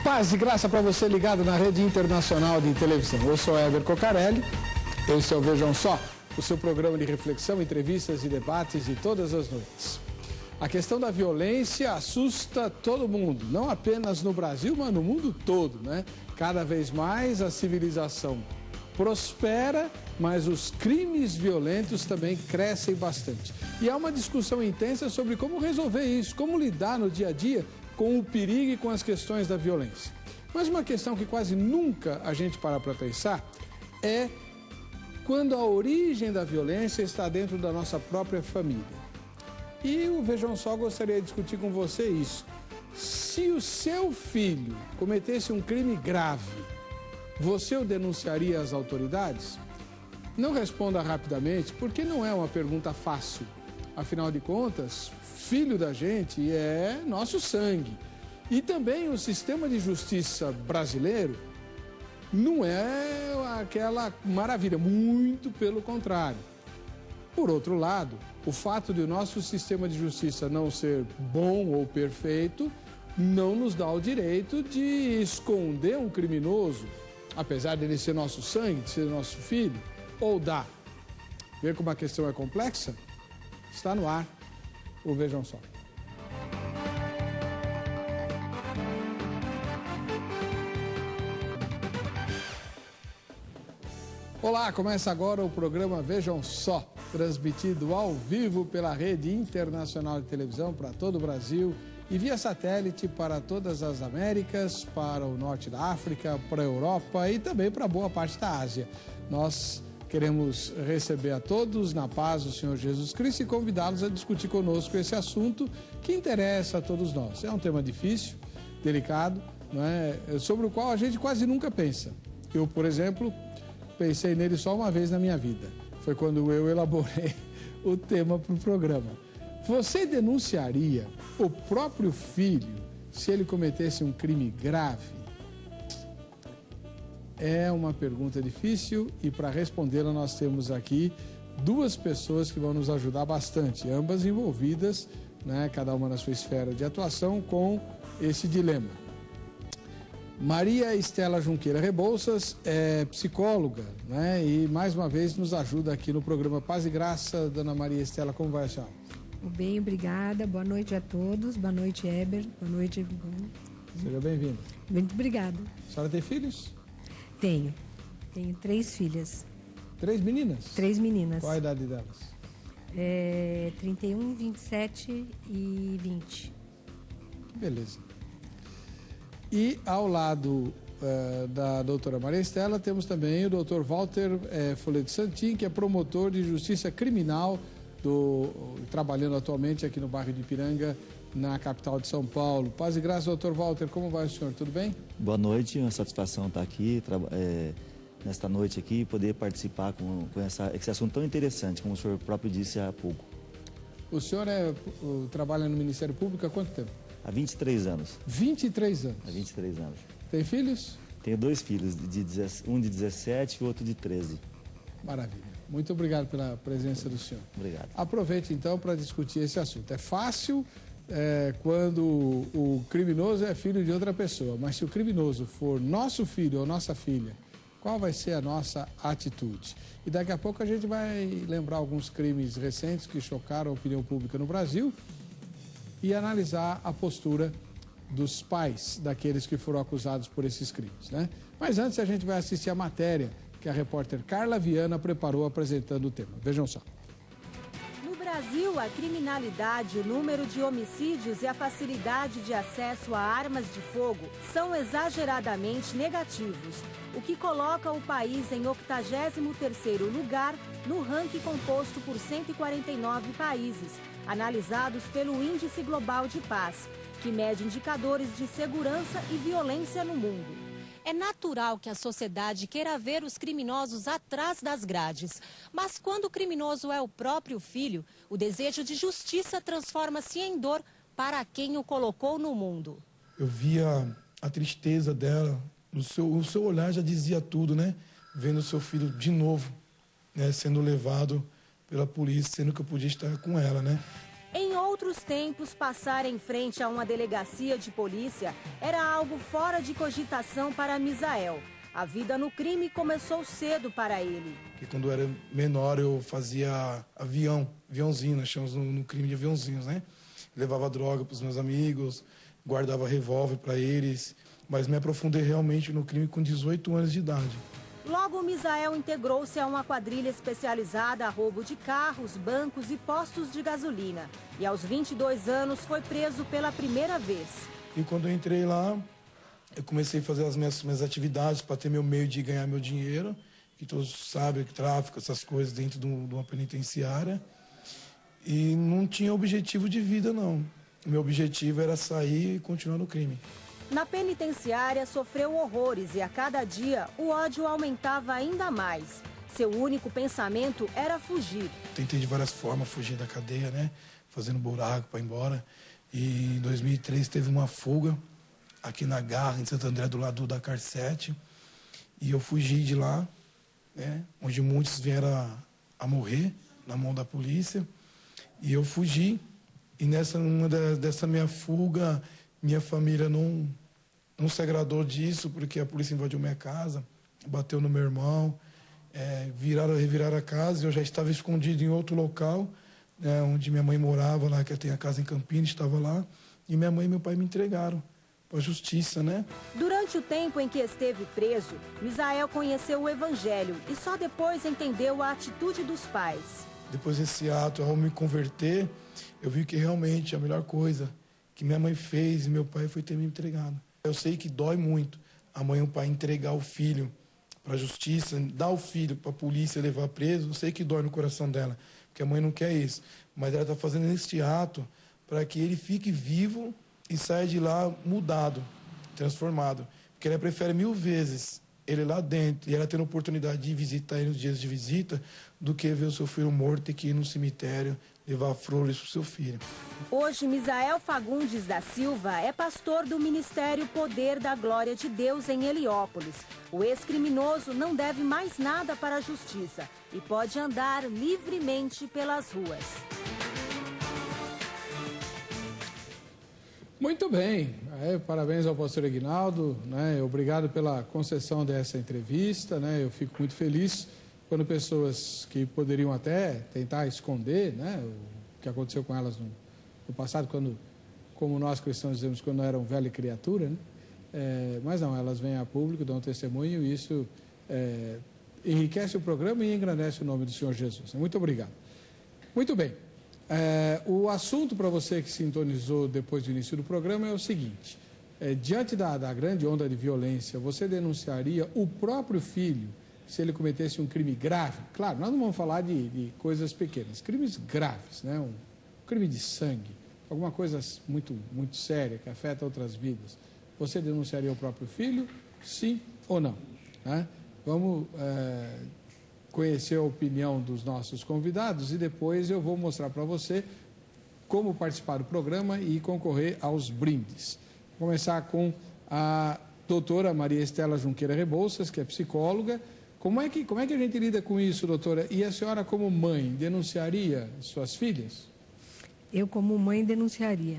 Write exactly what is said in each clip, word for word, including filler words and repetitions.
Paz e graça para você ligado na Rede Internacional de Televisão. Eu sou Heber Cocarelli, esse é o Vejam Só, o seu programa de reflexão, entrevistas e debates de todas as noites. A questão da violência assusta todo mundo, não apenas no Brasil, mas no mundo todo, né? Cada vez mais a civilização prospera, mas os crimes violentos também crescem bastante. E há uma discussão intensa sobre como resolver isso, como lidar no dia a dia com o perigo e com as questões da violência. Mas uma questão que quase nunca a gente para para pensar é quando a origem da violência está dentro da nossa própria família. E o Vejam Só gostaria de discutir com você isso. Se o seu filho cometesse um crime grave, você o denunciaria às autoridades? Não responda rapidamente, porque não é uma pergunta fácil. Afinal de contas, filho da gente é nosso sangue. E também o sistema de justiça brasileiro não é aquela maravilha, muito pelo contrário. Por outro lado, o fato de o nosso sistema de justiça não ser bom ou perfeito não nos dá o direito de esconder um criminoso, apesar dele ser nosso sangue, de ser nosso filho, ou dá. Ver como a questão é complexa? Está no ar o Vejam Só. Olá, começa agora o programa Vejam Só, transmitido ao vivo pela Rede Internacional de Televisão para todo o Brasil e via satélite para todas as Américas, para o norte da África, para a Europa e também para boa parte da Ásia. Nós queremos receber a todos na paz do Senhor Jesus Cristo e convidá-los a discutir conosco esse assunto que interessa a todos nós. É um tema difícil, delicado, não é? Sobre o qual a gente quase nunca pensa. Eu, por exemplo, pensei nele só uma vez na minha vida. Foi quando eu elaborei o tema para o programa. Você denunciaria o próprio filho se ele cometesse um crime grave? É uma pergunta difícil e para respondê-la nós temos aqui duas pessoas que vão nos ajudar bastante, ambas envolvidas, né, cada uma na sua esfera de atuação, com esse dilema. Maria Estela Junqueira Rebouças é psicóloga, né, e mais uma vez nos ajuda aqui no programa Paz e Graça. Dona Maria Estela, como vai a senhora? Bem, obrigada. Boa noite a todos. Boa noite, Heber. Boa noite, Ivan. Seja bem-vindo. Muito obrigada. A senhora tem filhos? Tenho. Tenho três filhas. Três meninas? Três meninas. Qual a idade delas? É, trinta e um, vinte e sete e vinte. Beleza. E ao lado uh, da doutora Maria Estela, temos também o doutor Walter uh, Folleto Santin, que é promotor de justiça criminal, do, trabalhando atualmente aqui no bairro de Ipiranga, na capital de São Paulo. Paz e graça, doutor Walter, como vai o senhor? Tudo bem? Boa noite, uma satisfação estar aqui, é, nesta noite aqui, poder participar com, com essa, esse assunto tão interessante, como o senhor próprio disse há pouco. O senhor é, o, trabalha no Ministério Público há quanto tempo? Há vinte e três anos. vinte e três anos? Há vinte e três anos. Tem filhos? Tenho dois filhos, de, de, um de dezessete e outro de treze. Maravilha. Muito obrigado pela presença do senhor. Obrigado. Aproveite então para discutir esse assunto. É fácil é, quando o criminoso é filho de outra pessoa, mas se o criminoso for nosso filho ou nossa filha, qual vai ser a nossa atitude? E daqui a pouco a gente vai lembrar alguns crimes recentes que chocaram a opinião pública no Brasil e analisar a postura dos pais daqueles que foram acusados por esses crimes, né? Mas antes a gente vai assistir a matéria que a repórter Carla Viana preparou apresentando o tema. Vejam só. No Brasil, a criminalidade, o número de homicídios e a facilidade de acesso a armas de fogo são exageradamente negativos, o que coloca o país em octagésimo terceiro lugar no ranking composto por cento e quarenta e nove países, analisados pelo Índice Global de Paz, que mede indicadores de segurança e violência no mundo. É natural que a sociedade queira ver os criminosos atrás das grades. Mas quando o criminoso é o próprio filho, o desejo de justiça transforma-se em dor para quem o colocou no mundo. Eu via a tristeza dela, o seu, o seu olhar já dizia tudo, né? Vendo o seu filho de novo, né? Sendo levado pela polícia, sendo que eu podia estar com ela, né? Em outros tempos, passar em frente a uma delegacia de polícia era algo fora de cogitação para Misael. A vida no crime começou cedo para ele. Porque quando eu era menor, eu fazia avião, aviãozinho, nós chamamos no, no crime de aviãozinhos, né? Levava droga para os meus amigos, guardava revólver para eles, mas me aprofundei realmente no crime com dezoito anos de idade. Logo, Misael integrou-se a uma quadrilha especializada a roubo de carros, bancos e postos de gasolina. E aos vinte e dois anos foi preso pela primeira vez. E quando eu entrei lá, eu comecei a fazer as minhas, minhas atividades para ter meu meio de ganhar meu dinheiro, que todos sabem que tráfico, essas coisas dentro de uma penitenciária. E não tinha objetivo de vida, não. O meu objetivo era sair e continuar no crime. Na penitenciária, sofreu horrores e a cada dia o ódio aumentava ainda mais. Seu único pensamento era fugir. Tentei de várias formas fugir da cadeia, né? Fazendo buraco para ir embora. E em dois mil e três teve uma fuga aqui na Garra, em Santo André, do lado da Car sete. E eu fugi de lá, né? Onde muitos vieram a, a morrer na mão da polícia. E eu fugi. E nessa uma da, dessa minha fuga, minha família não, não se agradou disso, porque a polícia invadiu minha casa, bateu no meu irmão, é, viraram, reviraram a casa, e eu já estava escondido em outro local, né, onde minha mãe morava, lá que eu tenho a casa em Campinas, estava lá, e minha mãe e meu pai me entregaram para a justiça, né? Durante o tempo em que esteve preso, Misael conheceu o Evangelho e só depois entendeu a atitude dos pais. Depois desse ato, ao me converter, eu vi que realmente a melhor coisa que minha mãe fez e meu pai foi ter me entregado. Eu sei que dói muito a mãe e o pai entregar o filho para a justiça, dar o filho para a polícia levar preso. Eu sei que dói no coração dela, porque a mãe não quer isso. Mas ela está fazendo este ato para que ele fique vivo e saia de lá mudado, transformado. Porque ela prefere mil vezes ele lá dentro e ela tendo a oportunidade de visitar ele nos dias de visita do que ver o seu filho morto e que ir no cemitério levar flores para o seu filho. Hoje, Misael Fagundes da Silva é pastor do Ministério Poder da Glória de Deus em Heliópolis. O ex-criminoso não deve mais nada para a justiça e pode andar livremente pelas ruas. Muito bem, é, parabéns ao pastor Aguinaldo, né? Obrigado pela concessão dessa entrevista, né? Eu fico muito feliz quando pessoas que poderiam até tentar esconder, né, o que aconteceu com elas no, no passado, quando, como nós cristãos dizemos, quando eram velha criatura, né? É, mas não, elas vêm a público, dão testemunho e isso é, enriquece o programa e engrandece o nome do Senhor Jesus. Muito obrigado. Muito bem. É, o assunto para você que sintonizou depois do início do programa é o seguinte: é, diante da, da grande onda de violência, você denunciaria o próprio filho se ele cometesse um crime grave? Claro, nós não vamos falar de, de coisas pequenas, crimes graves, né? Um crime de sangue, alguma coisa muito, muito séria que afeta outras vidas. Você denunciaria o próprio filho? Sim ou não? Né? Vamos é, conhecer a opinião dos nossos convidados e depois eu vou mostrar para você como participar do programa e concorrer aos brindes. Vou começar com a doutora Maria Estela Junqueira Rebouças, que é psicóloga. Como é que, como é que a gente lida com isso, doutora? E a senhora, como mãe, denunciaria suas filhas? Eu, como mãe, denunciaria.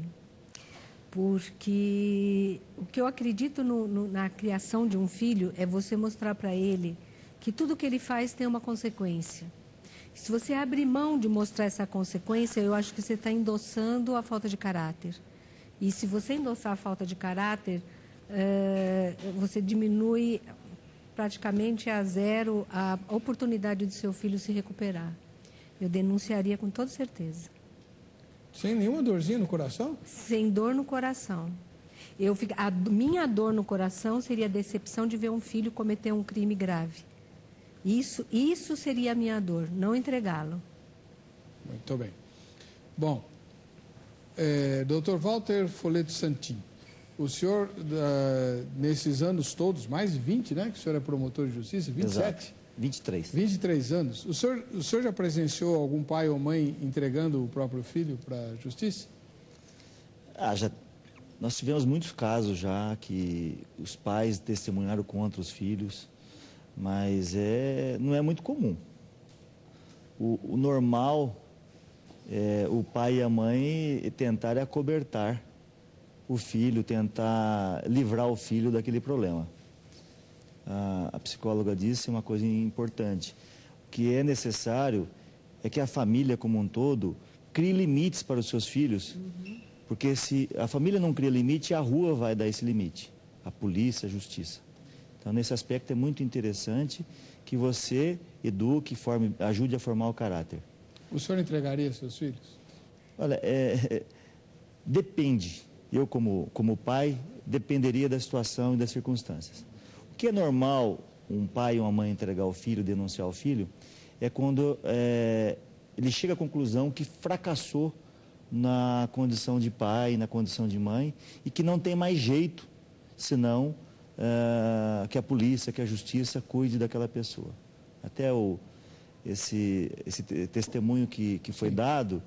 Porque o que eu acredito no, no, na criação de um filho é você mostrar para ele que tudo que ele faz tem uma consequência. Se você abrir mão de mostrar essa consequência, eu acho que você está endossando a falta de caráter. E se você endossar a falta de caráter, é, você diminui praticamente a zero a oportunidade do seu filho se recuperar. Eu denunciaria com toda certeza. Sem nenhuma dorzinha no coração? Sem dor no coração. Eu, a minha dor no coração seria a decepção de ver um filho cometer um crime grave. Isso, isso seria a minha dor, não entregá-lo. Muito bem. Bom, é, doutor Walter Foleto Santin, o senhor, uh, nesses anos todos, mais de vinte, né, que o senhor é promotor de justiça, vinte e sete? Exato. vinte e três. vinte e três anos. O senhor, o senhor já presenciou algum pai ou mãe entregando o próprio filho para a justiça? Ah, já, nós tivemos muitos casos já que os pais testemunharam contra os filhos, mas é, não é muito comum. O, o normal é, o pai e a mãe tentarem acobertar o filho, tentar livrar o filho daquele problema. A, a psicóloga disse uma coisa importante. O que é necessário é que a família como um todo crie limites para os seus filhos, uhum. porque se a família não cria limite, a rua vai dar esse limite, a polícia, a justiça. Então, nesse aspecto é muito interessante que você eduque, forme, ajude a formar o caráter. O senhor entregaria seus filhos? Olha, é, é, depende. Eu, como, como pai, dependeria da situação e das circunstâncias. O que é normal um pai ou uma mãe entregar o filho, denunciar o filho, é quando é, ele chega à conclusão que fracassou na condição de pai, na condição de mãe, e que não tem mais jeito, senão é, que a polícia, que a justiça cuide daquela pessoa. Até o, esse, esse testemunho que, que foi dado,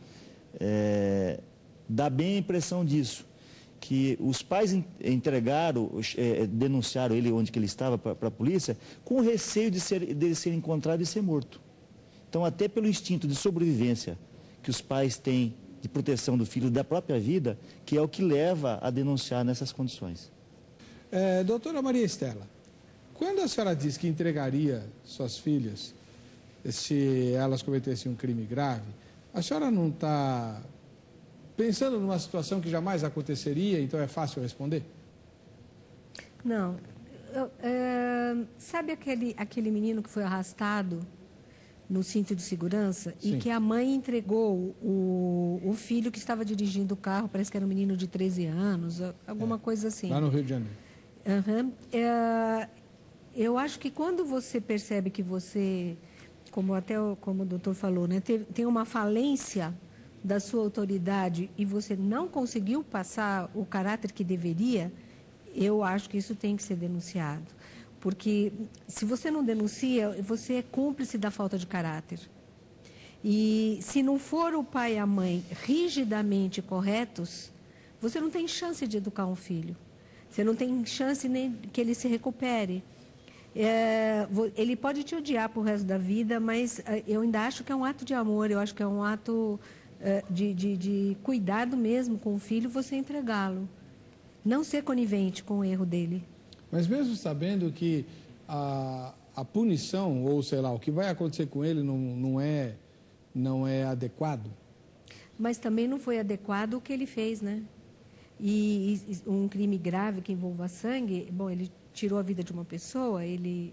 é, dá bem a impressão disso, que os pais entregaram, é, denunciaram ele onde que ele estava para a polícia, com receio de ser, de ser encontrado e ser morto. Então, até pelo instinto de sobrevivência que os pais têm de proteção do filho, da própria vida, que é o que leva a denunciar nessas condições. É, doutora Maria Estela, quando a senhora diz que entregaria suas filhas se elas cometessem um crime grave, a senhora não está pensando numa situação que jamais aconteceria, então é fácil responder? Não. Eu, é, sabe aquele, aquele menino que foi arrastado no cinto de segurança? Sim. E que a mãe entregou o, o filho que estava dirigindo o carro, parece que era um menino de treze anos, alguma é, coisa assim. Lá no Rio de Janeiro. Uhum. É, eu acho que quando você percebe que você, como até como o doutor falou, né, tem, tem uma falência da sua autoridade e você não conseguiu passar o caráter que deveria, eu acho que isso tem que ser denunciado. Porque se você não denuncia, você é cúmplice da falta de caráter. E se não for o pai e a mãe rigidamente corretos, você não tem chance de educar um filho. Você não tem chance nem que ele se recupere. É, ele pode te odiar para o resto da vida, mas eu ainda acho que é um ato de amor, eu acho que é um ato de, de, de cuidado mesmo com o filho, você entregá-lo. Não ser conivente com o erro dele. Mas mesmo sabendo que a, a punição, ou sei lá, o que vai acontecer com ele não, não, é, não é adequado? Mas também não foi adequado o que ele fez, né? E, e um crime grave que envolva sangue, bom, ele tirou a vida de uma pessoa, ele...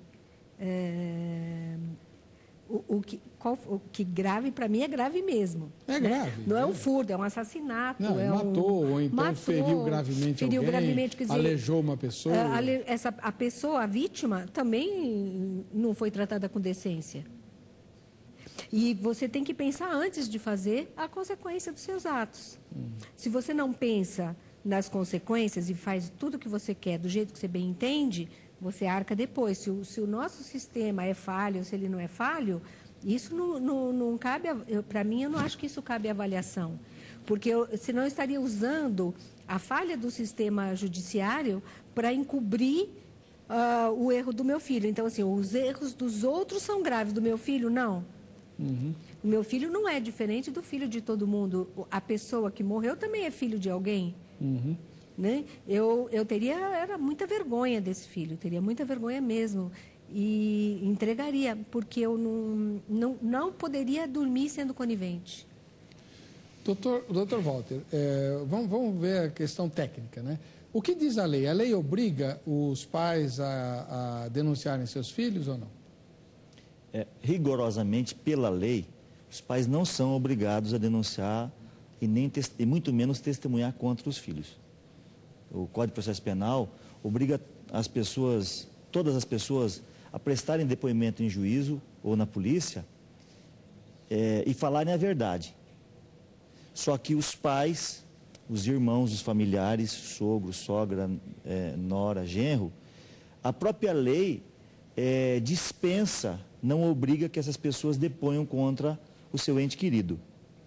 É, o, o, que, qual, o que grave, para mim, é grave mesmo. É né? grave. Não é, é um é. furto, é um assassinato. Não, é matou, um, ou então matou, feriu gravemente feriu alguém, gravemente, quer dizer, aleijou uma pessoa. A, essa, a pessoa, a vítima, também não foi tratada com decência. E você tem que pensar antes de fazer a consequência dos seus atos. Hum. Se você não pensa nas consequências e faz tudo o que você quer do jeito que você bem entende, você arca depois. Se o, se o nosso sistema é falho, se ele não é falho, isso não, não, não cabe, para mim, eu não acho que isso cabe avaliação. Porque eu, senão eu estaria usando a falha do sistema judiciário para encobrir uh, o erro do meu filho. Então, assim, os erros dos outros são graves, do meu filho, não. Uhum. O meu filho não é diferente do filho de todo mundo. A pessoa que morreu também é filho de alguém. Uhum. Né? Eu, eu teria era muita vergonha desse filho, teria muita vergonha mesmo. E entregaria, porque eu não, não, não poderia dormir sendo conivente. Doutor, doutor Walter, é, vamos, vamos ver a questão técnica, né? O que diz a lei? A lei obriga os pais a, a denunciarem seus filhos ou não? É, rigorosamente, pela lei, os pais não são obrigados a denunciar e, nem, e muito menos testemunhar contra os filhos. O Código de Processo Penal obriga as pessoas, todas as pessoas, a prestarem depoimento em juízo ou na polícia é, e falarem a verdade. Só que os pais, os irmãos, os familiares, sogro, sogra, é, nora, genro, a própria lei é, dispensa, não obriga que essas pessoas deponham contra o seu ente querido.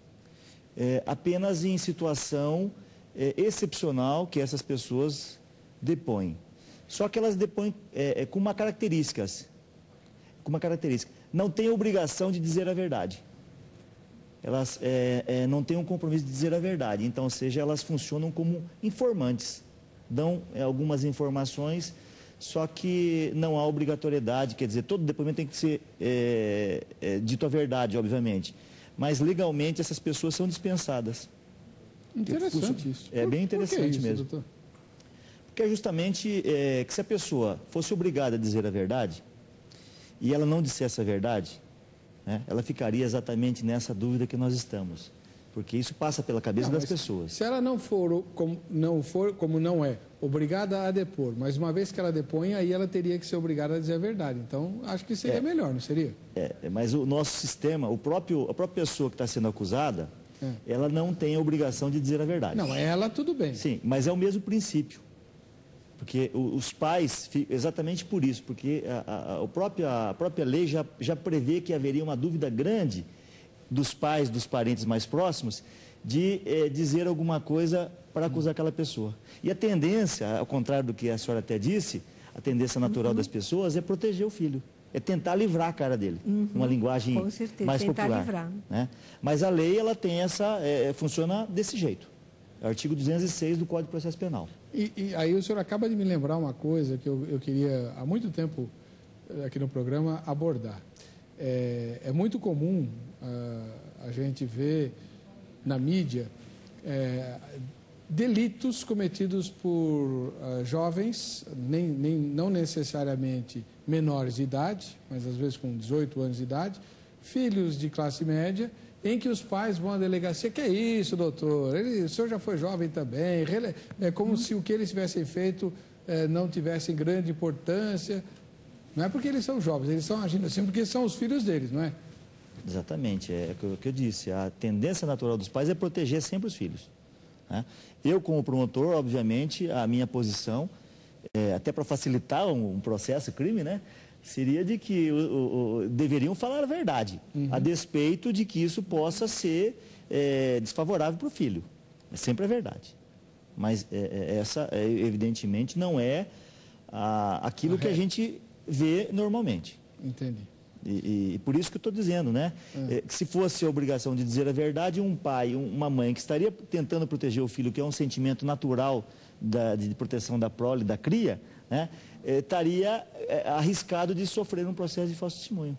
É, apenas em situação é, excepcional que essas pessoas depõem. Só que elas depõem é, é, com uma característica, com uma característica, não tem obrigação de dizer a verdade. elas é, é, não têm um compromisso de dizer a verdade. Então, ou seja, elas funcionam como informantes, dão é, algumas informações, só que não há obrigatoriedade, quer dizer, todo depoimento tem que ser é, é, dito a verdade, obviamente. Mas, legalmente, essas pessoas são dispensadas. Interessante isso. É bem interessante Por que isso, mesmo. doutor? Porque é justamente é, que se a pessoa fosse obrigada a dizer a verdade, e ela não dissesse a verdade, né, ela ficaria exatamente nessa dúvida que nós estamos. Porque isso passa pela cabeça Não, das mas pessoas. Se ela não for, como não for, como não é, obrigada a depor, mas uma vez que ela depõe, aí ela teria que ser obrigada a dizer a verdade. Então, acho que seria É. melhor, não seria? É, mas o nosso sistema, o próprio, a própria pessoa que está sendo acusada, É. ela não tem a obrigação de dizer a verdade. Não, ela tudo bem. Sim, mas é o mesmo princípio. Porque o- os pais, fi- exatamente por isso, porque a, a- a, o próprio- a própria lei já, já prevê que haveria uma dúvida grande dos pais, dos parentes mais próximos, de eh, dizer alguma coisa para acusar aquela pessoa. E a tendência, ao contrário do que a senhora até disse, a tendência natural das pessoas é proteger o filho. É tentar livrar a cara dele. Uma linguagem Com certeza, mais tentar popular. livrar. Né? Mas a lei, ela tem essa, eh, funciona desse jeito. É o artigo duzentos e seis do Código de Processo Penal. E, e aí o senhor acaba de me lembrar uma coisa que eu, eu queria, há muito tempo, eh, aqui no programa, abordar. É, é muito comum ah, a gente ver na mídia eh, delitos cometidos por ah, jovens, nem, nem, não necessariamente menores de idade, mas às vezes com dezoito anos de idade, filhos de classe média, em que os pais vão à delegacia, que é isso, doutor, ele, o senhor já foi jovem também, rele- é como se o que eles tivessem feito eh, não tivesse grande importância. Não é porque eles são jovens, eles estão agindo assim porque são os filhos deles, não é? Exatamente, é o que eu disse, a tendência natural dos pais é proteger sempre os filhos. Né? Eu, como promotor, obviamente, a minha posição, é, até para facilitar um, um processo, crime, né, seria de que o, o, o, deveriam falar a verdade, uhum. a despeito de que isso possa ser é, desfavorável para o filho. É sempre a verdade. Mas é, é, essa, é, evidentemente, não é a, aquilo que a gente vê normalmente. Entendi. E, e por isso que eu estou dizendo, né? É. Que se fosse a obrigação de dizer a verdade, um pai, um, uma mãe que estaria tentando proteger o filho, que é um sentimento natural da, de proteção da prole, da cria, né? É, estaria é, arriscado de sofrer um processo de falso testemunho.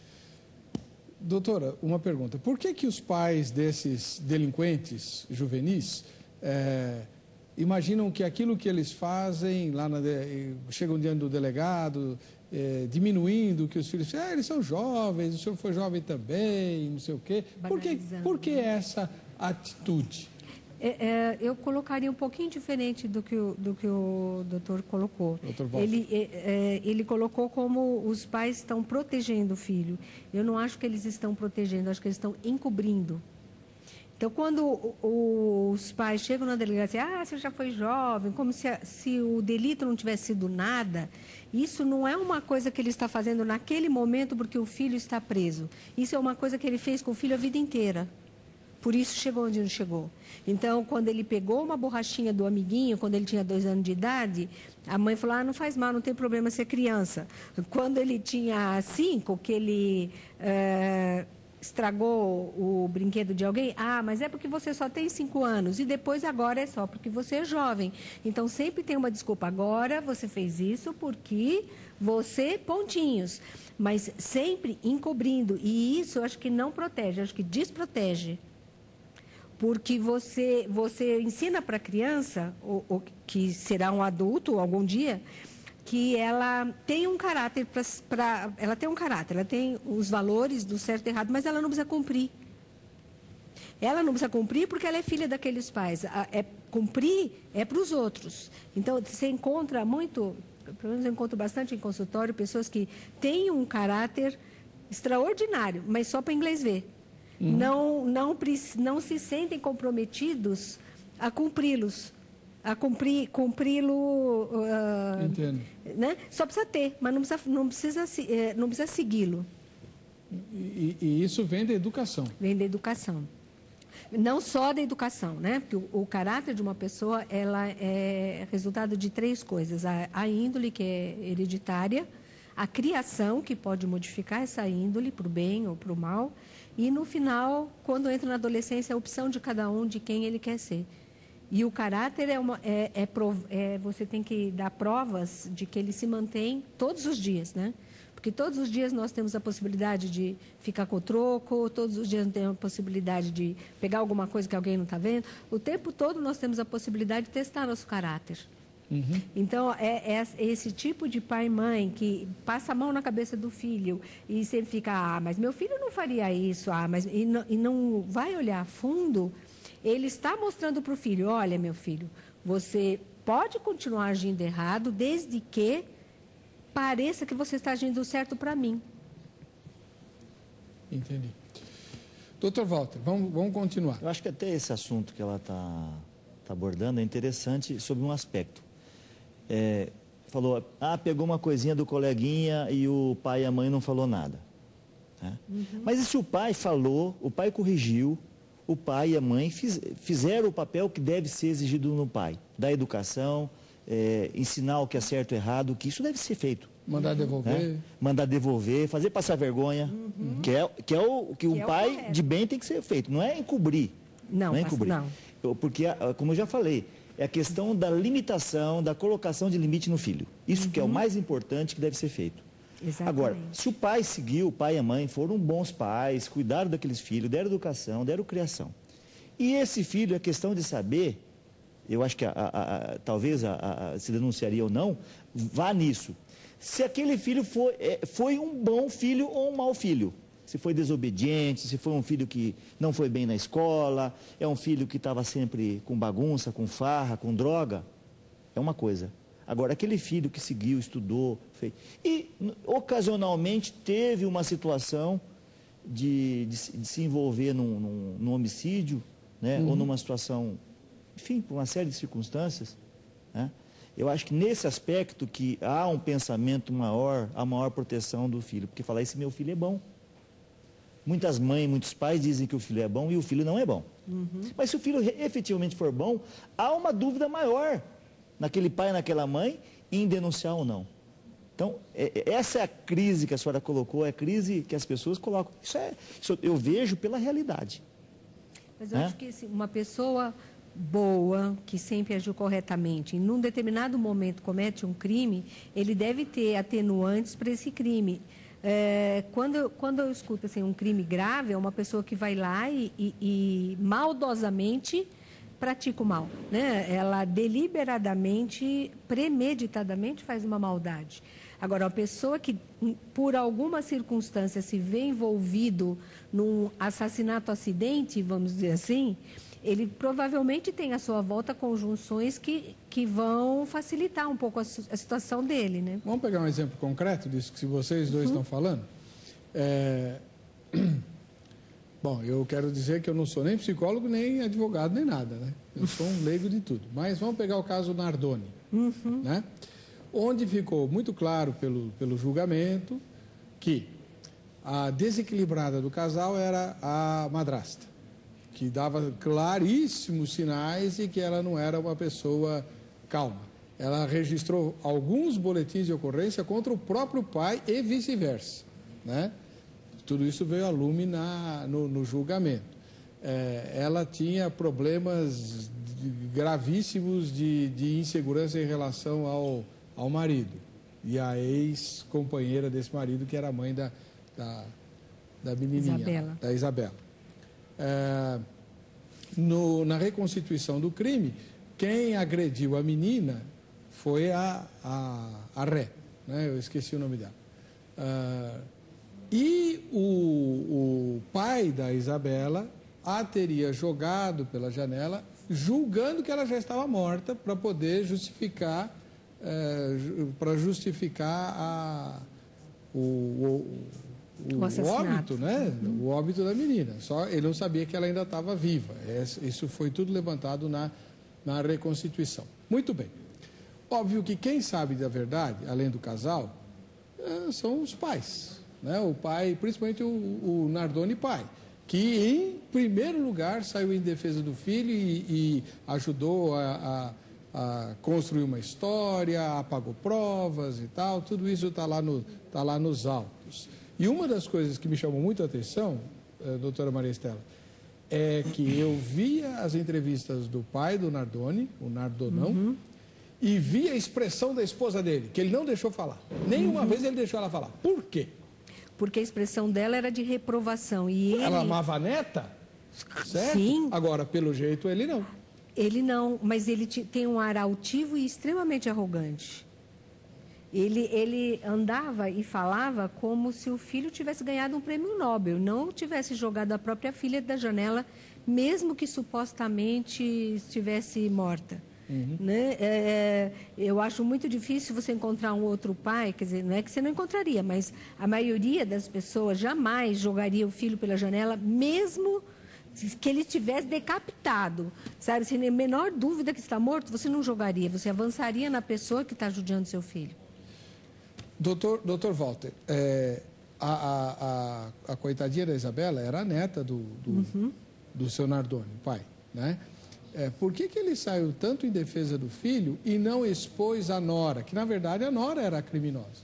Doutora, uma pergunta. Por que que os pais desses delinquentes juvenis é, imaginam que aquilo que eles fazem, lá na de, chegam diante do delegado, é, diminuindo que os filhos... Ah, eles são jovens, o senhor foi jovem também, não sei o quê. Por que, por que essa atitude? É, é, eu colocaria um pouquinho diferente do que o, do que o doutor colocou. doutor Walter. Ele, é, é, ele colocou como os pais estão protegendo o filho. Eu não acho que eles estão protegendo, acho que eles estão encobrindo. Então, quando o, o, os pais chegam na delegacia, ah, você já foi jovem, como se, a, se o delito não tivesse sido nada, isso não é uma coisa que ele está fazendo naquele momento porque o filho está preso. Isso é uma coisa que ele fez com o filho a vida inteira. Por isso chegou onde não chegou. Então, quando ele pegou uma borrachinha do amiguinho, quando ele tinha dois anos de idade, a mãe falou, ah, não faz mal, não tem problema ser criança. Quando ele tinha cinco, que ele é, estragou o brinquedo de alguém, ah, mas é porque você só tem cinco anos, e depois agora é só porque você é jovem. Então, sempre tem uma desculpa. Agora você fez isso porque você, pontinhos. Mas sempre encobrindo. E isso eu acho que não protege, eu acho que desprotege. Porque você, você ensina para a criança, ou, ou, que será um adulto algum dia, que ela tem um caráter, pra, pra, ela tem um caráter, ela tem os valores do certo e errado, mas ela não precisa cumprir. Ela não precisa cumprir porque ela é filha daqueles pais. É, cumprir é para os outros. Então, você encontra muito, pelo menos eu encontro bastante em consultório, pessoas que têm um caráter extraordinário, mas só para inglês ver. Uhum. Não, não, não se sentem comprometidos a cumpri-los, a cumprir, cumpri-lo, uh, Entendo. Né? Só precisa ter, mas não precisa, não precisa, não precisa segui-lo. E, e isso vem da educação. Vem da educação. Não só da educação, né? Porque o, o caráter de uma pessoa, ela é resultado de três coisas. A, a índole, que é hereditária, a criação, que pode modificar essa índole para o bem ou para o mal, E no final, quando entra na adolescência, é a opção de cada um de quem ele quer ser. E o caráter é, uma, é, é, é você tem que dar provas de que ele se mantém todos os dias, né? Porque todos os dias nós temos a possibilidade de ficar com o troco, todos os dias temos a possibilidade de pegar alguma coisa que alguém não está vendo. O tempo todo nós temos a possibilidade de testar nosso caráter. Uhum. Então, é, é esse tipo de pai e mãe que passa a mão na cabeça do filho e sempre fica, ah, mas meu filho não faria isso, ah, mas... E não, e não vai olhar a fundo, ele está mostrando para o filho, olha, meu filho, você pode continuar agindo errado desde que pareça que você está agindo certo para mim. Entendi. doutor Walter, vamos, vamos continuar. Eu acho que até esse assunto que ela está tá abordando é interessante sobre um aspecto. É, falou, ah, pegou uma coisinha do coleguinha e o pai e a mãe não falou nada. Né? Uhum. Mas e se o pai falou, o pai corrigiu, o pai e a mãe fiz, fizeram o papel que deve ser exigido no pai, da educação, é, ensinar o que é certo e errado, que isso deve ser feito. Mandar devolver. Né? Mandar devolver, fazer passar vergonha, uhum. que, é, que é o que, que um é pai o de bem tem que ser feito, não é encobrir. Não, não é encobrir. Não. Porque, como eu já falei, é a questão da limitação, da colocação de limite no filho. Isso uhum. que é o mais importante que deve ser feito. Exatamente. Agora, se o pai seguiu, o pai e a mãe foram bons pais, cuidaram daqueles filhos, deram educação, deram criação. E esse filho, é questão de saber, eu acho que a, a, a, talvez a, a, se denunciaria ou não, vá nisso. Se aquele filho foi, é, foi um bom filho ou um mau filho. Se foi desobediente, se foi um filho que não foi bem na escola, é um filho que estava sempre com bagunça, com farra, com droga, é uma coisa. Agora, aquele filho que seguiu, estudou, fez, e ocasionalmente teve uma situação de, de, de se envolver num, num, num homicídio, né, uhum. ou numa situação, enfim, por uma série de circunstâncias, né, eu acho que nesse aspecto que há um pensamento maior, a maior proteção do filho, porque falar, esse meu filho é bom. Muitas mães, muitos pais dizem que o filho é bom e o filho não é bom. Uhum. Mas se o filho efetivamente for bom, há uma dúvida maior naquele pai e naquela mãe em denunciar ou não. Então, é, essa é a crise que a senhora colocou, é a crise que as pessoas colocam. Isso, é, isso eu vejo pela realidade. Mas eu é? acho que assim, uma pessoa boa, que sempre agiu corretamente, em um determinado momento comete um crime, ele deve ter atenuantes para esse crime. É, quando, eu, quando eu escuto assim, um crime grave, é uma pessoa que vai lá e, e, e maldosamente pratica o mal, né? Ela deliberadamente, premeditadamente faz uma maldade. Agora, a pessoa que, por alguma circunstância, se vê envolvido num assassinato-acidente, vamos dizer assim, ele provavelmente tem à sua volta conjunções que, que vão facilitar um pouco a, a situação dele, né? Vamos pegar um exemplo concreto disso que vocês dois uhum. estão falando? É... Bom, eu quero dizer que eu não sou nem psicólogo, nem advogado, nem nada, né? Eu sou um leigo de tudo. Mas vamos pegar o caso Nardoni, uhum. né? Onde ficou muito claro pelo, pelo julgamento que a desequilibrada do casal era a madrasta, que dava claríssimos sinais e que ela não era uma pessoa calma. Ela registrou alguns boletins de ocorrência contra o próprio pai e vice-versa, né? Tudo isso veio a lume na, no, no julgamento. É, ela tinha problemas gravíssimos de, de insegurança em relação ao, ao marido e a ex-companheira desse marido, que era a mãe da, da, da menininha, Isabela. da Isabela. É, no, na reconstituição do crime, quem agrediu a menina foi a, a, a Ré, né? Eu esqueci o nome dela. É, e o, o pai da Isabela a teria jogado pela janela, julgando que ela já estava morta, para poder justificar, é, para justificar a, o, o O, o óbito, né? O óbito da menina. Só ele não sabia que ela ainda estava viva. Isso foi tudo levantado na, na reconstituição. Muito bem. Óbvio que quem sabe da verdade, além do casal, são os pais, né? O pai, principalmente o, o Nardoni pai, que em primeiro lugar saiu em defesa do filho e, e ajudou a, a, a construir uma história, apagou provas e tal. Tudo isso está lá, no, tá lá nos autos. E uma das coisas que me chamou muito a atenção, eh, doutora Maria Estela, é que eu via as entrevistas do pai do Nardoni, o Nardonão, uhum. e via a expressão da esposa dele, que ele não deixou falar. Nenhuma uhum. vez ele deixou ela falar. Por quê? Porque a expressão dela era de reprovação. E ele... Ela amava a neta? Certo? Sim. Agora, pelo jeito, ele não. Ele não, mas ele tem um ar altivo e extremamente arrogante. Ele, ele andava e falava como se o filho tivesse ganhado um prêmio Nobel, não tivesse jogado a própria filha da janela, mesmo que supostamente estivesse morta. Uhum. Né? É, eu acho muito difícil você encontrar um outro pai, quer dizer, não é que você não encontraria, mas a maioria das pessoas jamais jogaria o filho pela janela, mesmo que ele tivesse decapitado, sabe? Sem a menor dúvida que está morto, você não jogaria, você avançaria na pessoa que está judiando seu filho. Doutor, doutor Walter, é, a, a, a, a coitadinha da Isabela era a neta do, do, uhum. do seu Nardoni, pai, né? É, por que, que ele saiu tanto em defesa do filho e não expôs a nora, que na verdade a nora era a criminosa?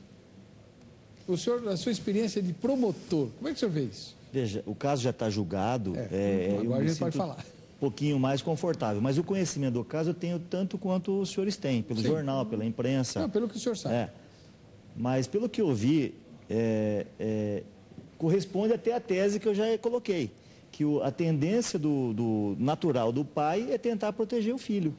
O senhor, a sua experiência de promotor, como é que o senhor vê isso? Veja, o caso já está julgado, é, é, agora a gente pode falar. Um pouquinho mais confortável, mas o conhecimento do caso eu tenho tanto quanto os senhores têm, pelo Sim. jornal, pela imprensa. Não, pelo que o senhor sabe. É. Mas, pelo que eu vi, é, é, corresponde até à tese que eu já coloquei, que o, a tendência do, do natural do pai é tentar proteger o filho.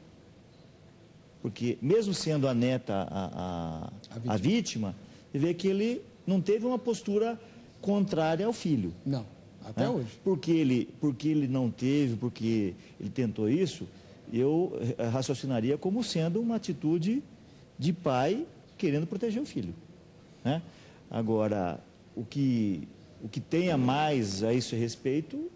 Porque, mesmo sendo a neta a, a, a, vítima. a vítima, você vê que ele não teve uma postura contrária ao filho. Não, até né? hoje. Porque ele, porque ele não teve, porque ele tentou isso, eu raciocinaria como sendo uma atitude de pai querendo proteger o filho. Né? Agora, o que, o que tenha mais a isso a respeito,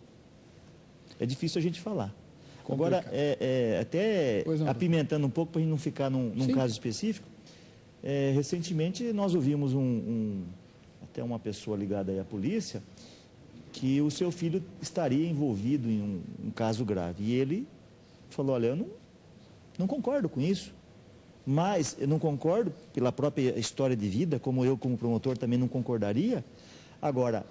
é difícil a gente falar. Complicado. Agora, é, é, até não, apimentando um pouco para a gente não ficar num, num caso específico, é, recentemente nós ouvimos um, um, até uma pessoa ligada aí à polícia, que o seu filho estaria envolvido em um, um caso grave. E ele falou, olha, eu não, não concordo com isso. Mas eu não concordo pela própria história de vida, como eu como promotor também não concordaria. Agora,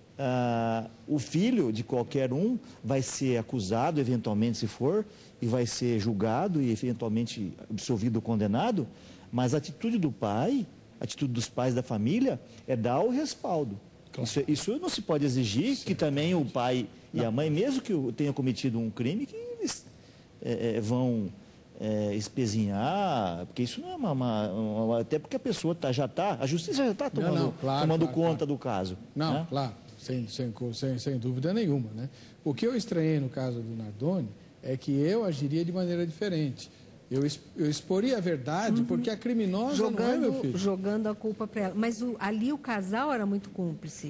ah, o filho de qualquer um vai ser acusado, eventualmente se for, e vai ser julgado e eventualmente absolvido ou condenado, mas a atitude do pai, a atitude dos pais da família é dar o respaldo. Claro. Isso, isso não se pode exigir. Sim. Que também o pai e não. a mãe, mesmo que tenha cometido um crime, que eles é, é, vão... É, espezinhar, porque isso não é uma, uma, uma... Até porque a pessoa tá, já está... A justiça já está tomando, não, não, claro, tomando claro, conta claro. do caso. Não, né? claro, sem, sem, sem, sem dúvida nenhuma. Né? O que eu estranhei no caso do Nardoni é que eu agiria de maneira diferente. Eu, eu exporia a verdade, uhum. porque a criminosa jogando, não é meu filho. Jogando a culpa para ela. Mas o, ali o casal era muito cúmplice.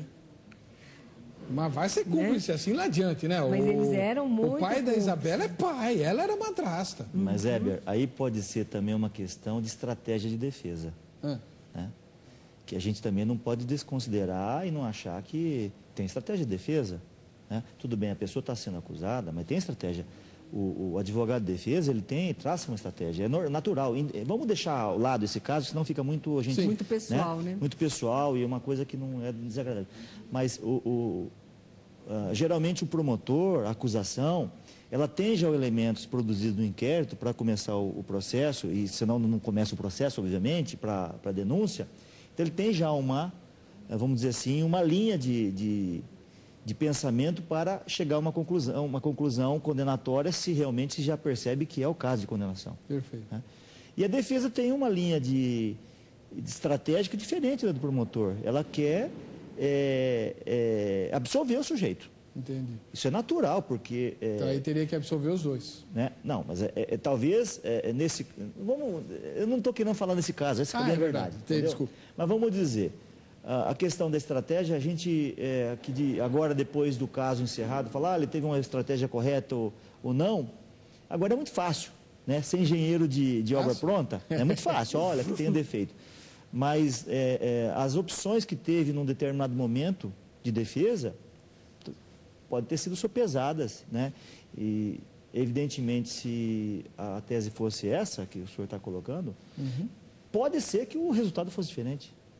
Mas vai ser cúmplice, né? Assim lá adiante, né? Mas o, eles eram muito O pai cúmplices. da Isabela é pai, ela era madrasta. Mas, uhum. Heber, aí pode ser também uma questão de estratégia de defesa. Ah. Né? Que a gente também não pode desconsiderar e não achar que tem estratégia de defesa. Né? Tudo bem, a pessoa está sendo acusada, mas tem estratégia. O, o advogado de defesa, ele tem, traça uma estratégia, é natural. Vamos deixar ao lado esse caso, senão fica muito... A gente, Sim, muito pessoal, né? né? Muito pessoal e é uma coisa que não é desagradável. Mas, o, o, uh, geralmente, o promotor, a acusação, ela tem já elementos produzidos no inquérito para começar o, o processo, e senão não começa o processo, obviamente, para a denúncia. Então, ele tem já uma, vamos dizer assim, uma linha de... de de pensamento para chegar a uma conclusão, uma conclusão condenatória, se realmente já percebe que é o caso de condenação. Perfeito. Né? E a defesa tem uma linha de, de estratégica diferente da do promotor. Ela quer é, é, absolver o sujeito. Entendi. Isso é natural, porque... É, então aí teria que absolver os dois. Né? Não, mas é, é, talvez é, nesse... Vamos, eu não estou querendo falar nesse caso, essa ah, é a verdade. verdade. Desculpa. Mas vamos dizer... A questão da estratégia, a gente, é, que de, agora depois do caso encerrado, falar, ah, ele teve uma estratégia correta ou, ou não, agora é muito fácil, né? Ser engenheiro de, de obra pronta, é muito fácil, olha, que tem um defeito. Mas é, é, as opções que teve num determinado momento de defesa, podem ter sido sopesadas, né? E, evidentemente, se a tese fosse essa, que o senhor está colocando, uhum. pode ser que o resultado fosse diferente.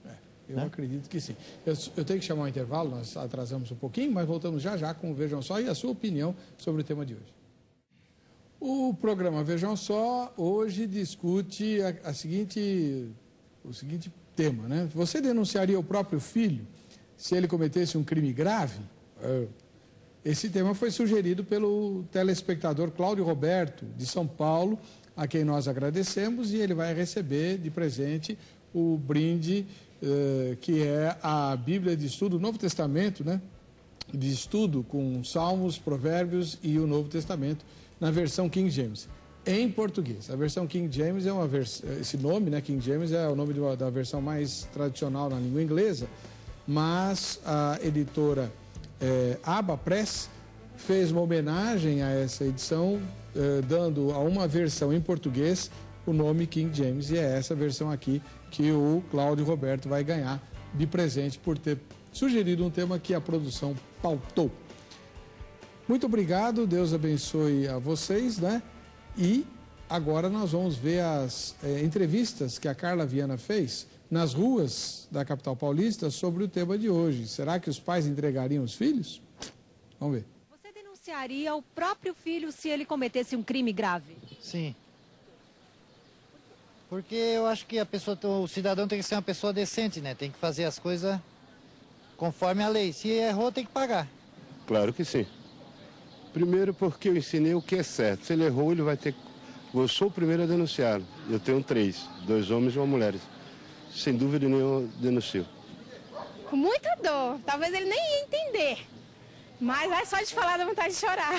Eu né? acredito que sim. Eu, eu tenho que chamar um intervalo, nós atrasamos um pouquinho, mas voltamos já já com o Vejam Só e a sua opinião sobre o tema de hoje. O programa Vejam Só hoje discute a, a seguinte, o seguinte tema, né? Você denunciaria o próprio filho se ele cometesse um crime grave? Esse tema foi sugerido pelo telespectador Cláudio Roberto, de São Paulo, a quem nós agradecemos, e ele vai receber de presente o brinde eh, que é a Bíblia de Estudo, o Novo Testamento, né? De estudo com Salmos, Provérbios e o Novo Testamento, na versão King James, em português. A versão King James é uma versão, esse nome, né, King James, é o nome de uma, da versão mais tradicional na língua inglesa, mas a editora é, Abba Press fez uma homenagem a essa edição, é, dando a uma versão em português o nome King James, e é essa versão aqui que o Cláudio Roberto vai ganhar de presente por ter sugerido um tema que a produção pautou. Muito obrigado, Deus abençoe a vocês, né? E agora nós vamos ver as é, entrevistas que a Carla Viana fez nas ruas da capital paulista sobre o tema de hoje. Será que os pais entregariam os filhos? Vamos ver. Você denunciaria o próprio filho se ele cometesse um crime grave? Sim. Porque eu acho que a pessoa, o cidadão tem que ser uma pessoa decente, né? Tem que fazer as coisas conforme a lei. Se errou, tem que pagar. Claro que sim. Primeiro porque eu ensinei o que é certo. Se ele errou, ele vai ter... Eu sou o primeiro a denunciar. Eu tenho três, dois homens e uma mulher. Sem dúvida nenhuma, eu denuncio. Com muita dor. Talvez ele nem ia entender. Mas é só de falar da vontade de chorar.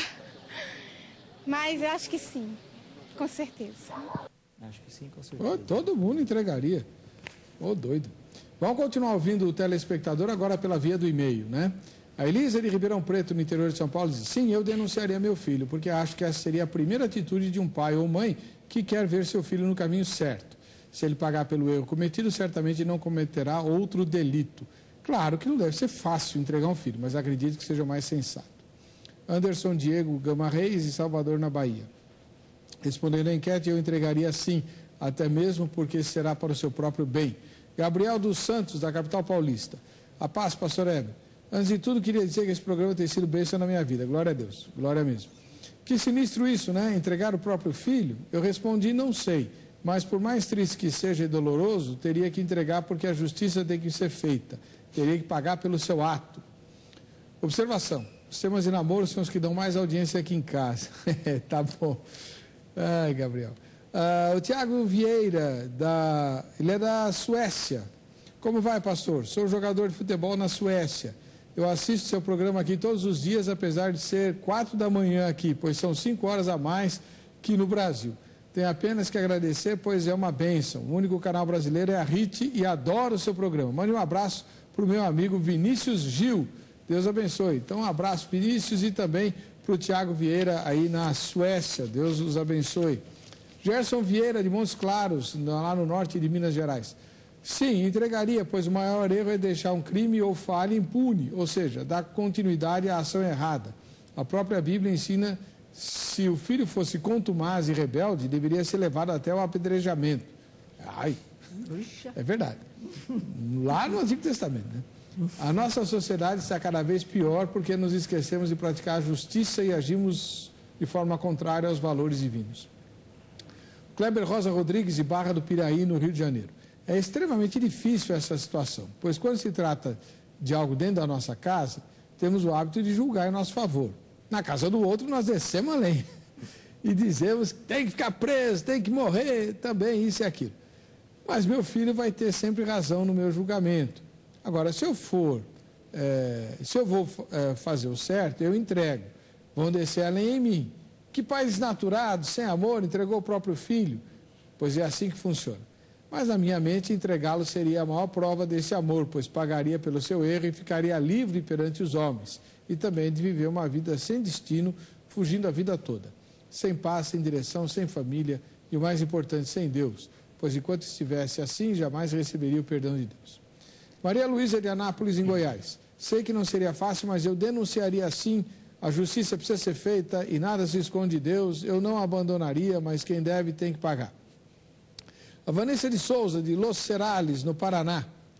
Mas eu acho que sim, com certeza. Acho que sim, com certeza. Oh, todo mundo entregaria. Ô, oh, doido. Vamos continuar ouvindo o telespectador agora pela via do e-mail, né? A Elisa de Ribeirão Preto, no interior de São Paulo, diz: sim, eu denunciaria meu filho, porque acho que essa seria a primeira atitude de um pai ou mãe que quer ver seu filho no caminho certo. Se ele pagar pelo erro cometido, certamente não cometerá outro delito. Claro que não deve ser fácil entregar um filho, mas acredito que seja mais sensato. Anderson Diego Gama Reis, de Salvador, na Bahia. Respondendo à enquete, eu entregaria sim, até mesmo porque será para o seu próprio bem. Gabriel dos Santos, da capital paulista. A paz, pastor Heber. Antes de tudo, queria dizer que esse programa tem sido bênção na minha vida. Glória a Deus. Glória mesmo. Que sinistro isso, né? Entregar o próprio filho? Eu respondi, não sei. Mas por mais triste que seja e doloroso, teria que entregar porque a justiça tem que ser feita. Teria que pagar pelo seu ato. Observação. Os temas de namoro são os que dão mais audiência aqui em casa. Tá bom. Ai, Gabriel. Uh, o Tiago Vieira, da... ele é da Suécia. Como vai, pastor? Sou jogador de futebol na Suécia. Eu assisto seu programa aqui todos os dias, apesar de ser quatro da manhã aqui, pois são cinco horas a mais que no Brasil. Tenho apenas que agradecer, pois é uma bênção. O único canal brasileiro é a R I T e adoro o seu programa. Mande um abraço para o meu amigo Vinícius Gil. Deus abençoe. Então, um abraço, Vinícius, e também para o Tiago Vieira aí na Suécia. Deus os abençoe. Gerson Vieira, de Montes Claros, lá no norte de Minas Gerais. Sim, entregaria, pois o maior erro é deixar um crime ou falha impune, ou seja, dar continuidade à ação errada. A própria Bíblia ensina, se o filho fosse contumaz e rebelde, deveria ser levado até o apedrejamento. Ai, é verdade. Lá no Antigo Testamento, né? A nossa sociedade está cada vez pior porque nos esquecemos de praticar a justiça e agimos de forma contrária aos valores divinos. Kleber Rosa Rodrigues, de Barra do Piraí, no Rio de Janeiro. É extremamente difícil essa situação, pois quando se trata de algo dentro da nossa casa, temos o hábito de julgar em nosso favor. Na casa do outro, nós descemos a lenha e dizemos que tem que ficar preso, tem que morrer, também isso e aquilo. Mas meu filho vai ter sempre razão no meu julgamento. Agora, se eu for, é, se eu vou é, fazer o certo, eu entrego. Vão descer a lenha em mim. Que pai desnaturado, sem amor, entregou o próprio filho? Pois é assim que funciona. Mas na minha mente, entregá-lo seria a maior prova desse amor, pois pagaria pelo seu erro e ficaria livre perante os homens. E também de viver uma vida sem destino, fugindo a vida toda. Sem paz, sem direção, sem família e, o mais importante, sem Deus. Pois enquanto estivesse assim, jamais receberia o perdão de Deus. Maria Luísa de Anápolis, em Goiás. Sei que não seria fácil, mas eu denunciaria assim. A justiça precisa ser feita e nada se esconde de Deus. Eu não abandonaria, mas quem deve tem que pagar. A Vanessa de Souza, de Los Cerales, no Paraná.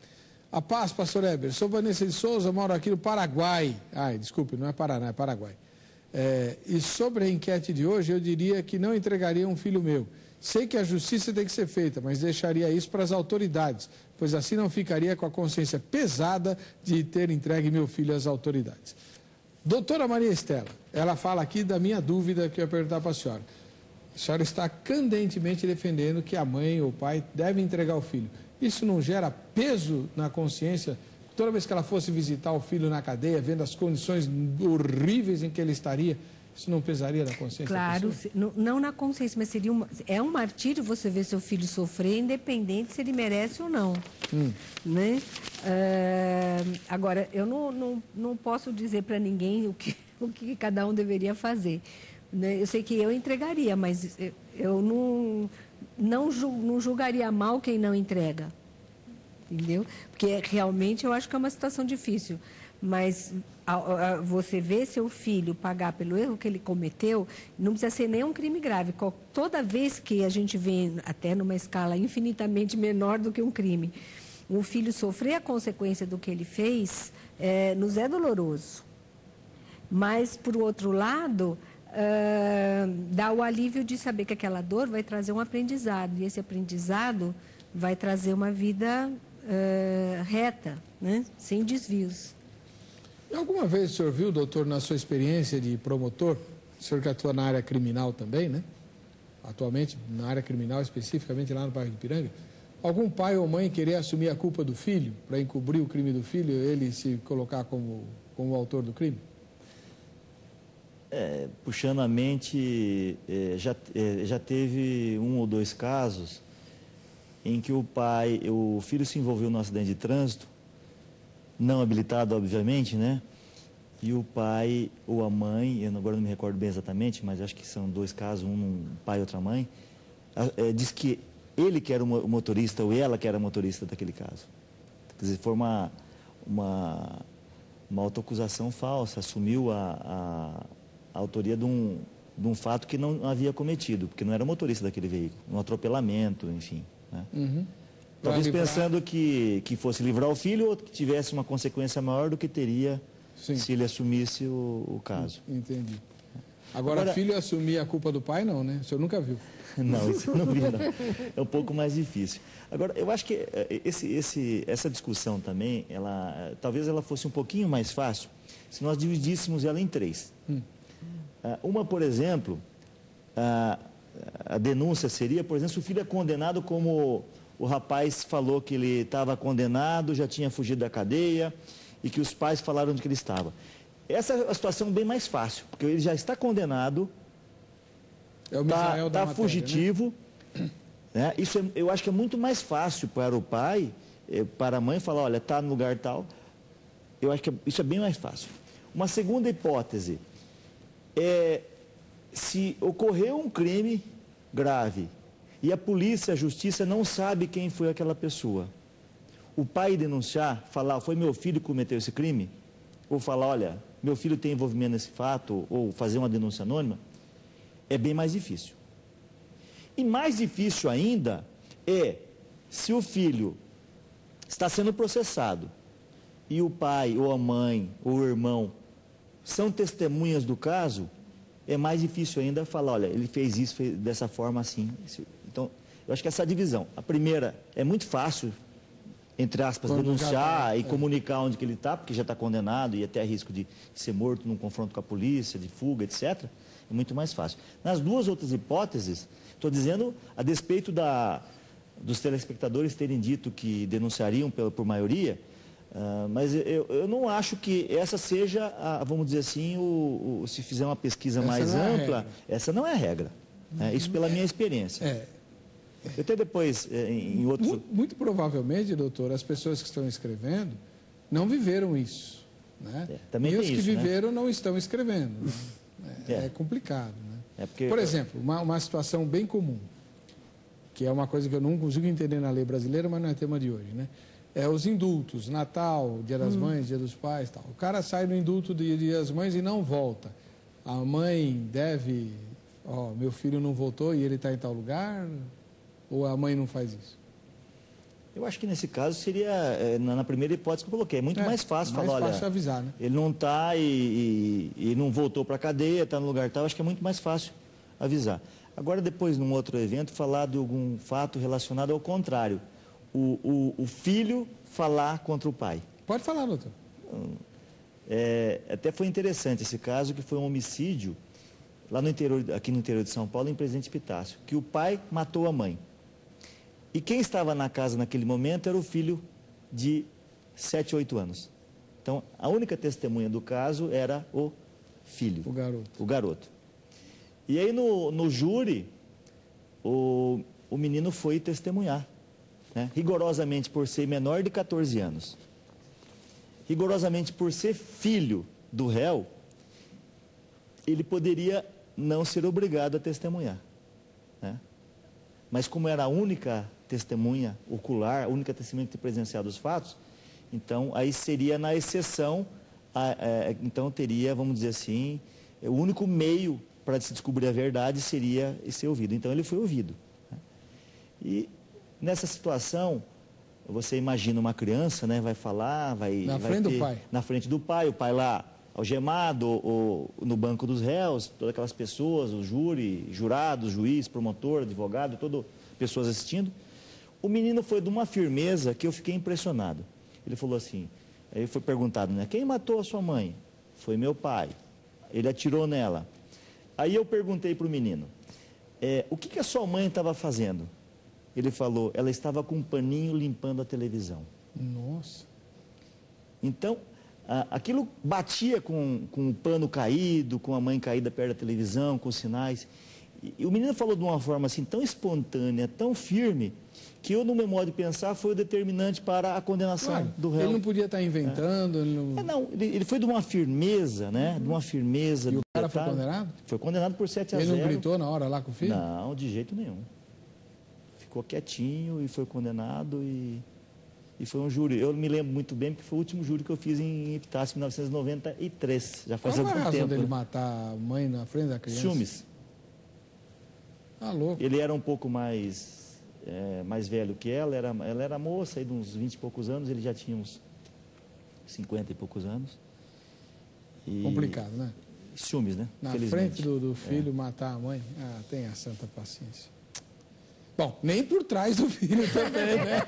A paz, pastor Heber. Sou Vanessa de Souza, moro aqui no Paraguai. Ai, desculpe, não é Paraná, é Paraguai. É, e sobre a enquete de hoje, eu diria que não entregaria um filho meu. Sei que a justiça tem que ser feita, mas deixaria isso para as autoridades, pois assim não ficaria com a consciência pesada de ter entregue meu filho às autoridades. Doutora Maria Estela, ela fala aqui da minha dúvida que eu ia perguntar para a senhora. A senhora está candentemente defendendo que a mãe ou o pai devem entregar o filho. Isso não gera peso na consciência? Toda vez que ela fosse visitar o filho na cadeia, vendo as condições horríveis em que ele estaria, isso não pesaria na consciência? Claro, não, não na consciência, mas seria uma, é um martírio você ver seu filho sofrer, independente se ele merece ou não. Hum. Né? Uh, agora, eu não, não, não posso dizer para ninguém o que, o que cada um deveria fazer. Né? Eu sei que eu entregaria, mas eu não, não, não julgaria mal quem não entrega. Entendeu? Porque realmente eu acho que é uma situação difícil. Mas a, a, você vê seu filho pagar pelo erro que ele cometeu, não precisa ser nem um crime grave. Toda vez que a gente vê, até numa escala infinitamente menor do que um crime, um filho sofrer a consequência do que ele fez, é, nos é doloroso. Mas, por outro lado, uh, dá o alívio de saber que aquela dor vai trazer um aprendizado. E esse aprendizado vai trazer uma vida uh, reta, né? Sem desvios. Alguma vez o senhor viu, doutor, na sua experiência de promotor, o senhor que atua na área criminal também, né? Atualmente, na área criminal, especificamente lá no bairro de Ipiranga, algum pai ou mãe querer assumir a culpa do filho, para encobrir o crime do filho, ele se colocar como, como autor do crime? É, puxando a mente, é, já, é, já teve um ou dois casos em que o pai, o filho se envolveu num acidente de trânsito, não habilitado, obviamente, né? E o pai ou a mãe, eu agora não me recordo bem exatamente, mas acho que são dois casos, um pai e outra mãe, é, diz que ele que era o motorista ou ela que era motorista daquele caso. Quer dizer, foi uma, uma, uma autoacusação falsa, assumiu a, a, a autoria de um, de um fato que não havia cometido, porque não era motorista daquele veículo, um atropelamento, enfim, né? Uhum. Talvez pensando que, que fosse livrar o filho ou que tivesse uma consequência maior do que teria Sim. se ele assumisse o, o caso. Entendi. Agora, Agora, filho assumir a culpa do pai, não, né? O senhor nunca viu. Não, isso eu não vi, não. É um pouco mais difícil. Agora, eu acho que esse, esse, essa discussão também, ela, talvez ela fosse um pouquinho mais fácil se nós dividíssemos ela em três. Hum. Uma, por exemplo, a, a denúncia seria, por exemplo, se o filho é condenado como... O rapaz falou que ele estava condenado, já tinha fugido da cadeia e que os pais falaram onde que ele estava. Essa é a situação bem mais fácil, porque ele já está condenado, está é tá fugitivo. Né? Né? Isso é, eu acho que é muito mais fácil para o pai, para a mãe, falar, olha, está no lugar tal. Eu acho que isso é bem mais fácil. Uma segunda hipótese é se ocorreu um crime grave e a polícia, a justiça não sabe quem foi aquela pessoa. O pai denunciar, falar, foi meu filho que cometeu esse crime, ou falar, olha, meu filho tem envolvimento nesse fato, ou fazer uma denúncia anônima, é bem mais difícil. E mais difícil ainda é se o filho está sendo processado e o pai, ou a mãe, ou o irmão são testemunhas do caso, é mais difícil ainda falar, olha, ele fez isso fez dessa forma assim. Então, eu acho que essa divisão, a primeira é muito fácil, entre aspas, Quando denunciar tá, e é. comunicar onde que ele está, porque já está condenado e até risco de ser morto num confronto com a polícia, de fuga, etcétera. É muito mais fácil. Nas duas outras hipóteses, estou dizendo a despeito da, dos telespectadores terem dito que denunciariam pela, por maioria, uh, mas eu, eu não acho que essa seja, a, vamos dizer assim, o, o, se fizer uma pesquisa essa mais ampla, é essa não é a regra. É, isso pela minha experiência. É. Eu até depois, em outros... Muito, muito provavelmente, doutor, as pessoas que estão escrevendo não viveram isso. Né? É, também e os que isso, viveram né? não estão escrevendo. Né? É, é. é complicado. Né? É porque... Por exemplo, uma, uma situação bem comum, que é uma coisa que eu não consigo entender na lei brasileira, mas não é tema de hoje, né? É os indultos, Natal, Dia das hum. Mães, Dia dos Pais, tal. O cara sai no indulto do Dia das Mães e não volta. A mãe deve... Ó, meu filho não voltou e ele está em tal lugar... Ou a mãe não faz isso? Eu acho que nesse caso seria, é, na, na primeira hipótese que eu coloquei, é muito é, mais fácil mais falar, fácil olha, avisar, né? Ele não está e, e, e não voltou para a cadeia, está no lugar tal, acho que é muito mais fácil avisar. Agora, depois, num outro evento, falar de algum fato relacionado ao contrário, o, o, o filho falar contra o pai. Pode falar, doutor. É, até foi interessante esse caso, que foi um homicídio lá no interior, aqui no interior de São Paulo, em Presidente Epitácio, que o pai matou a mãe. E quem estava na casa naquele momento era o filho de sete, oito anos. Então, a única testemunha do caso era o filho. O garoto. O garoto. E aí, no, no júri, o, o menino foi testemunhar, né? Rigorosamente por ser menor de quatorze anos. Rigorosamente por ser filho do réu, ele poderia não ser obrigado a testemunhar, né? Mas como era a única testemunha ocular, a única testemunha que tinha presenciado os fatos, então aí seria na exceção, a, a, então teria, vamos dizer assim, o único meio para se descobrir a verdade seria ser ouvido. Então ele foi ouvido, né? E nessa situação, você imagina uma criança, né, vai falar, vai... Na vai frente ter, do pai. Na frente do pai, o pai lá algemado, ou, ou no banco dos réus, todas aquelas pessoas, o júri, jurado, juiz, promotor, advogado, todas pessoas assistindo. O menino foi de uma firmeza que eu fiquei impressionado. Ele falou assim, aí foi perguntado, né, quem matou a sua mãe? Foi meu pai. Ele atirou nela. Aí eu perguntei para o menino, é, o que, que a sua mãe estava fazendo? Ele falou, ela estava com um paninho limpando a televisão. Nossa. Então, a, aquilo batia com, com o pano caído, com a mãe caída perto da televisão, com os sinais. E, e o menino falou de uma forma assim tão espontânea, tão firme, que eu, no meu modo de pensar, foi o determinante para a condenação Claro, do réu. ele não podia estar inventando. É. Ele não, é, não ele, ele foi de uma firmeza, né? Uhum. De uma firmeza. E o cara foi condenado? Foi condenado por sete a zero. Ele não gritou na hora lá com o filho? Não, de jeito nenhum. Ficou quietinho e foi condenado e, e foi um júri. Eu me lembro muito bem porque foi o último júri que eu fiz em Epitácio, em mil novecentos e noventa e três. Já faz algum tempo. Qual foi a razão tempo, dele né? matar a mãe na frente da criança? Ciúmes. Ah, louco. Ele era um pouco mais, é, mais velho que ela, era, ela era moça, aí de uns vinte e poucos anos, ele já tinha uns cinquenta e poucos anos. E... Complicado, né? Ciúmes, né? Na frente do, do filho é. matar a mãe. Ah, tenha santa paciência. Bom, nem por trás do filho também, né?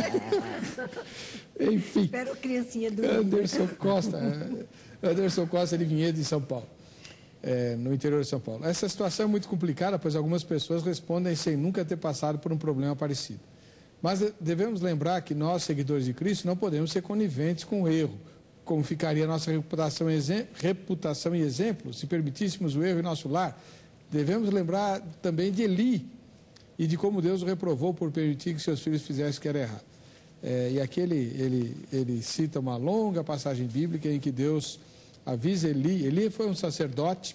Enfim. Espero a criancinha do Anderson Costa. Anderson Costa de Vinhedo, em São Paulo. É, no interior de São Paulo. Essa situação é muito complicada, pois algumas pessoas respondem sem nunca ter passado por um problema parecido. Mas devemos lembrar que nós, seguidores de Cristo, não podemos ser coniventes com o erro. Como ficaria nossa reputação, reputação e exemplo se permitíssemos o erro em nosso lar? Devemos lembrar também de Eli e de como Deus o reprovou por permitir que seus filhos fizessem o que era errado. É, e aqui ele, ele, ele cita uma longa passagem bíblica em que Deus avisa Eli. Eli foi um sacerdote,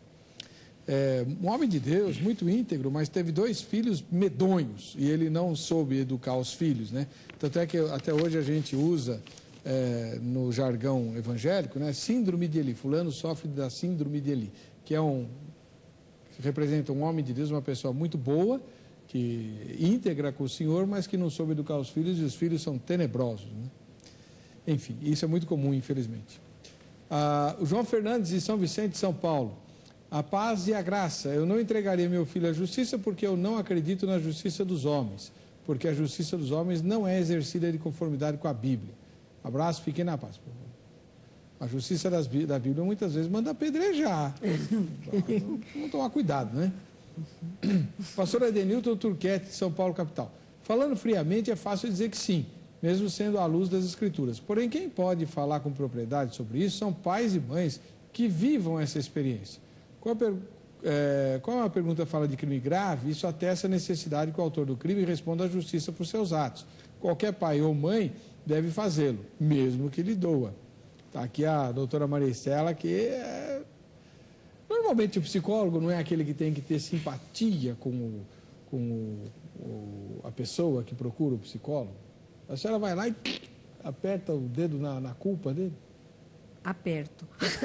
é, um homem de Deus, muito íntegro, mas teve dois filhos medonhos e ele não soube educar os filhos, né? Tanto é que até hoje a gente usa é, no jargão evangélico, né? Síndrome de Eli. Fulano sofre da síndrome de Eli, que é um que representa um homem de Deus, uma pessoa muito boa, que íntegra com o Senhor, mas que não soube educar os filhos e os filhos são tenebrosos, né? Enfim, isso é muito comum, infelizmente. Ah, o João Fernandes, de São Vicente, de São Paulo. A paz e a graça. Eu não entregaria meu filho à justiça porque eu não acredito na justiça dos homens. Porque a justiça dos homens não é exercida de conformidade com a Bíblia. Abraço, fiquem na paz. A justiça das, da Bíblia muitas vezes manda apedrejar. Vamos tomar cuidado, né? Pastor Edenilton Turquete, de São Paulo, capital. Falando friamente, é fácil dizer que sim, mesmo sendo à luz das Escrituras. Porém, quem pode falar com propriedade sobre isso são pais e mães que vivam essa experiência. Qual a, per... é... Qual a pergunta fala de crime grave? Isso atesta a necessidade que o autor do crime responda à justiça por seus atos. Qualquer pai ou mãe deve fazê-lo, mesmo que lhe doa. Está aqui a doutora Maricela, que é... normalmente o psicólogo não é aquele que tem que ter simpatia com, o... com o... O... a pessoa que procura o psicólogo. A senhora vai lá e aperta o dedo na, na culpa dele? Aperto.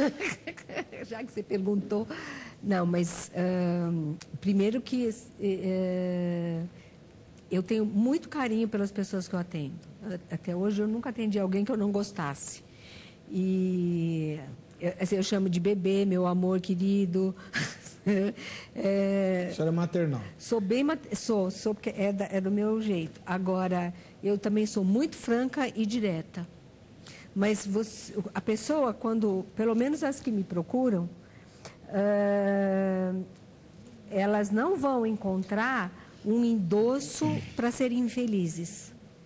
Já que você perguntou. Não, mas uh, primeiro que uh, eu tenho muito carinho pelas pessoas que eu atendo. Até hoje eu nunca atendi alguém que eu não gostasse. E assim, eu chamo de bebê, meu amor querido. É, a senhora é maternal. Sou bem, sou, sou porque é, da, é do meu jeito. Agora, eu também sou muito franca e direta. Mas você, a pessoa, quando, pelo menos as que me procuram, uh, elas não vão encontrar um endosso para serem infelizes.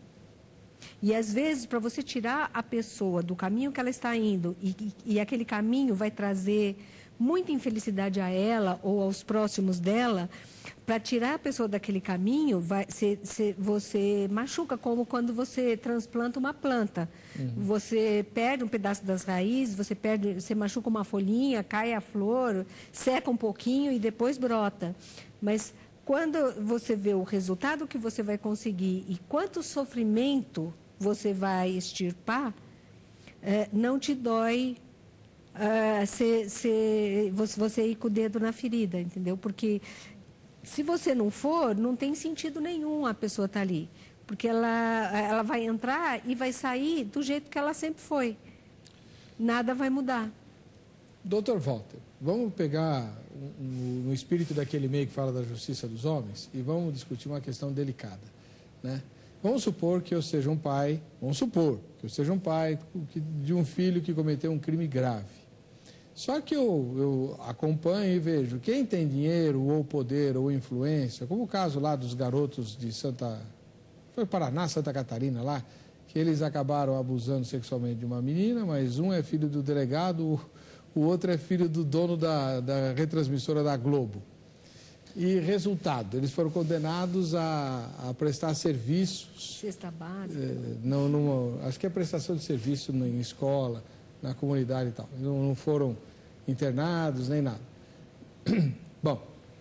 E, às vezes, para você tirar a pessoa do caminho que ela está indo, e, e, e aquele caminho vai trazer muita infelicidade a ela ou aos próximos dela, para tirar a pessoa daquele caminho, vai, cê, cê, você machuca, como quando você transplanta uma planta. Uhum. Você perde um pedaço das raízes, você, perde, você machuca uma folhinha, cai a flor, seca um pouquinho e depois brota. Mas quando você vê o resultado que você vai conseguir e quanto sofrimento você vai extirpar, é, não te dói uh, se, se, você, você ir com o dedo na ferida, entendeu? Porque se você não for, não tem sentido nenhum a pessoa estar ali. Porque ela, ela vai entrar e vai sair do jeito que ela sempre foi. Nada vai mudar. doutor Walter, vamos pegar no espírito daquele meio que fala da justiça dos homens e vamos discutir uma questão delicada, né? Vamos supor que eu seja um pai, vamos supor que eu seja um pai de um filho que cometeu um crime grave. Só que eu, eu acompanho e vejo quem tem dinheiro ou poder ou influência, como o caso lá dos garotos de Santa... Foi Paraná, Santa Catarina lá, que eles acabaram abusando sexualmente de uma menina, mas um é filho do delegado, o outro é filho do dono da, da retransmissora da Globo. E resultado, eles foram condenados a, a prestar serviços... Cesta básica. É, não, não, acho que é prestação de serviço em escola, na comunidade e tal. Não, não foram internados nem nada. Bom,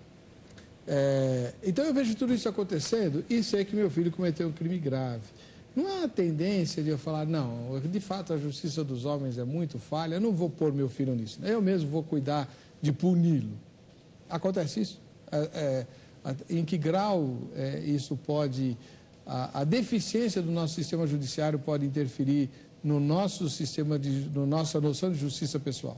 é, então eu vejo tudo isso acontecendo e sei que meu filho cometeu um crime grave. Não há tendência de eu falar, não, de fato a justiça dos homens é muito falha, eu não vou pôr meu filho nisso, eu mesmo vou cuidar de puni-lo. Acontece isso? É, é, em que grau é, isso pode, a, a deficiência do nosso sistema judiciário pode interferir no nosso sistema, de, no nossa noção de justiça pessoal?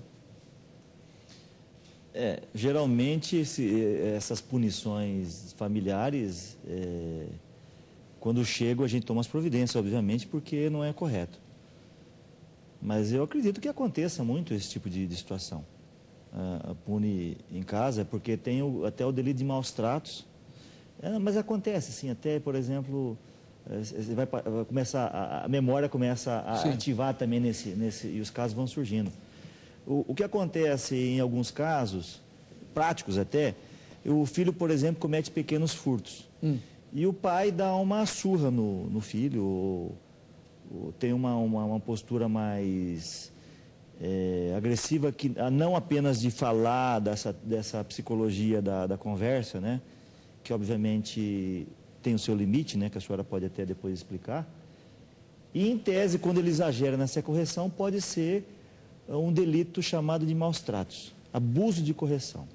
É, geralmente esse, essas punições familiares, é, quando chegam a gente toma as providências, obviamente, porque não é correto. Mas eu acredito que aconteça muito esse tipo de, de situação. Uh, pune em casa, porque tem o, até o delito de maus tratos. É, mas acontece, sim, até, por exemplo, vai, vai começar, a, a memória começa a sim. ativar também nesse, nesse, e os casos vão surgindo. O, o que acontece em alguns casos, práticos até, o filho, por exemplo, comete pequenos furtos. Hum. E o pai dá uma surra no, no filho, ou, ou tem uma, uma, uma postura mais... É, agressiva, que não apenas de falar dessa, dessa psicologia da, da conversa, né, que obviamente tem o seu limite, né, que a senhora pode até depois explicar, e em tese, quando ele exagera nessa correção, pode ser um delito chamado de maus tratos, abuso de correção.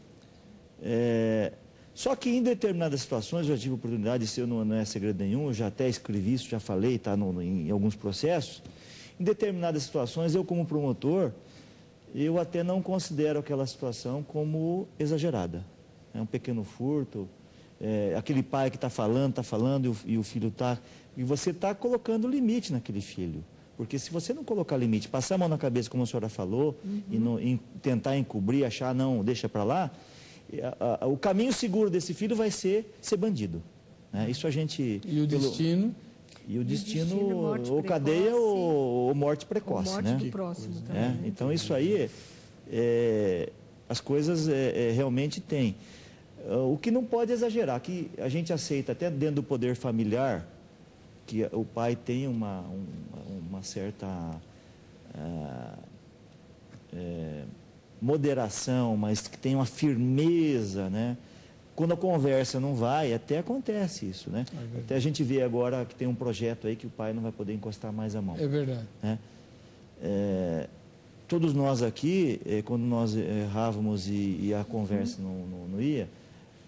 É, só que em determinadas situações, eu já tive a oportunidade, isso não, não é segredo nenhum, eu já até escrevi isso, já falei, está em alguns processos. Em determinadas situações, eu como promotor, eu até não considero aquela situação como exagerada. É um pequeno furto, é, aquele pai que está falando, está falando, e o, e o filho está... E você está colocando limite naquele filho. Porque se você não colocar limite, passar a mão na cabeça, como a senhora falou, uhum. e, no, e tentar encobrir, achar, não, deixa para lá, a, a, o caminho seguro desse filho vai ser ser bandido. Né? Isso a gente... E o pelo... destino... E o destino, destino ou cadeia ou, ou morte precoce, ou morte né? do próximo também. É, então isso aí, é, as coisas é, é, realmente tem. O que não pode exagerar, que a gente aceita até dentro do poder familiar, que o pai tem uma, uma, uma certa uh, é, moderação, mas que tem uma firmeza, né? Quando a conversa não vai, até acontece isso, né? É até a gente vê agora que tem um projeto aí que o pai não vai poder encostar mais a mão. É verdade. Né? É, todos nós aqui, é, quando nós errávamos e, e a conversa uhum. não, não, não ia,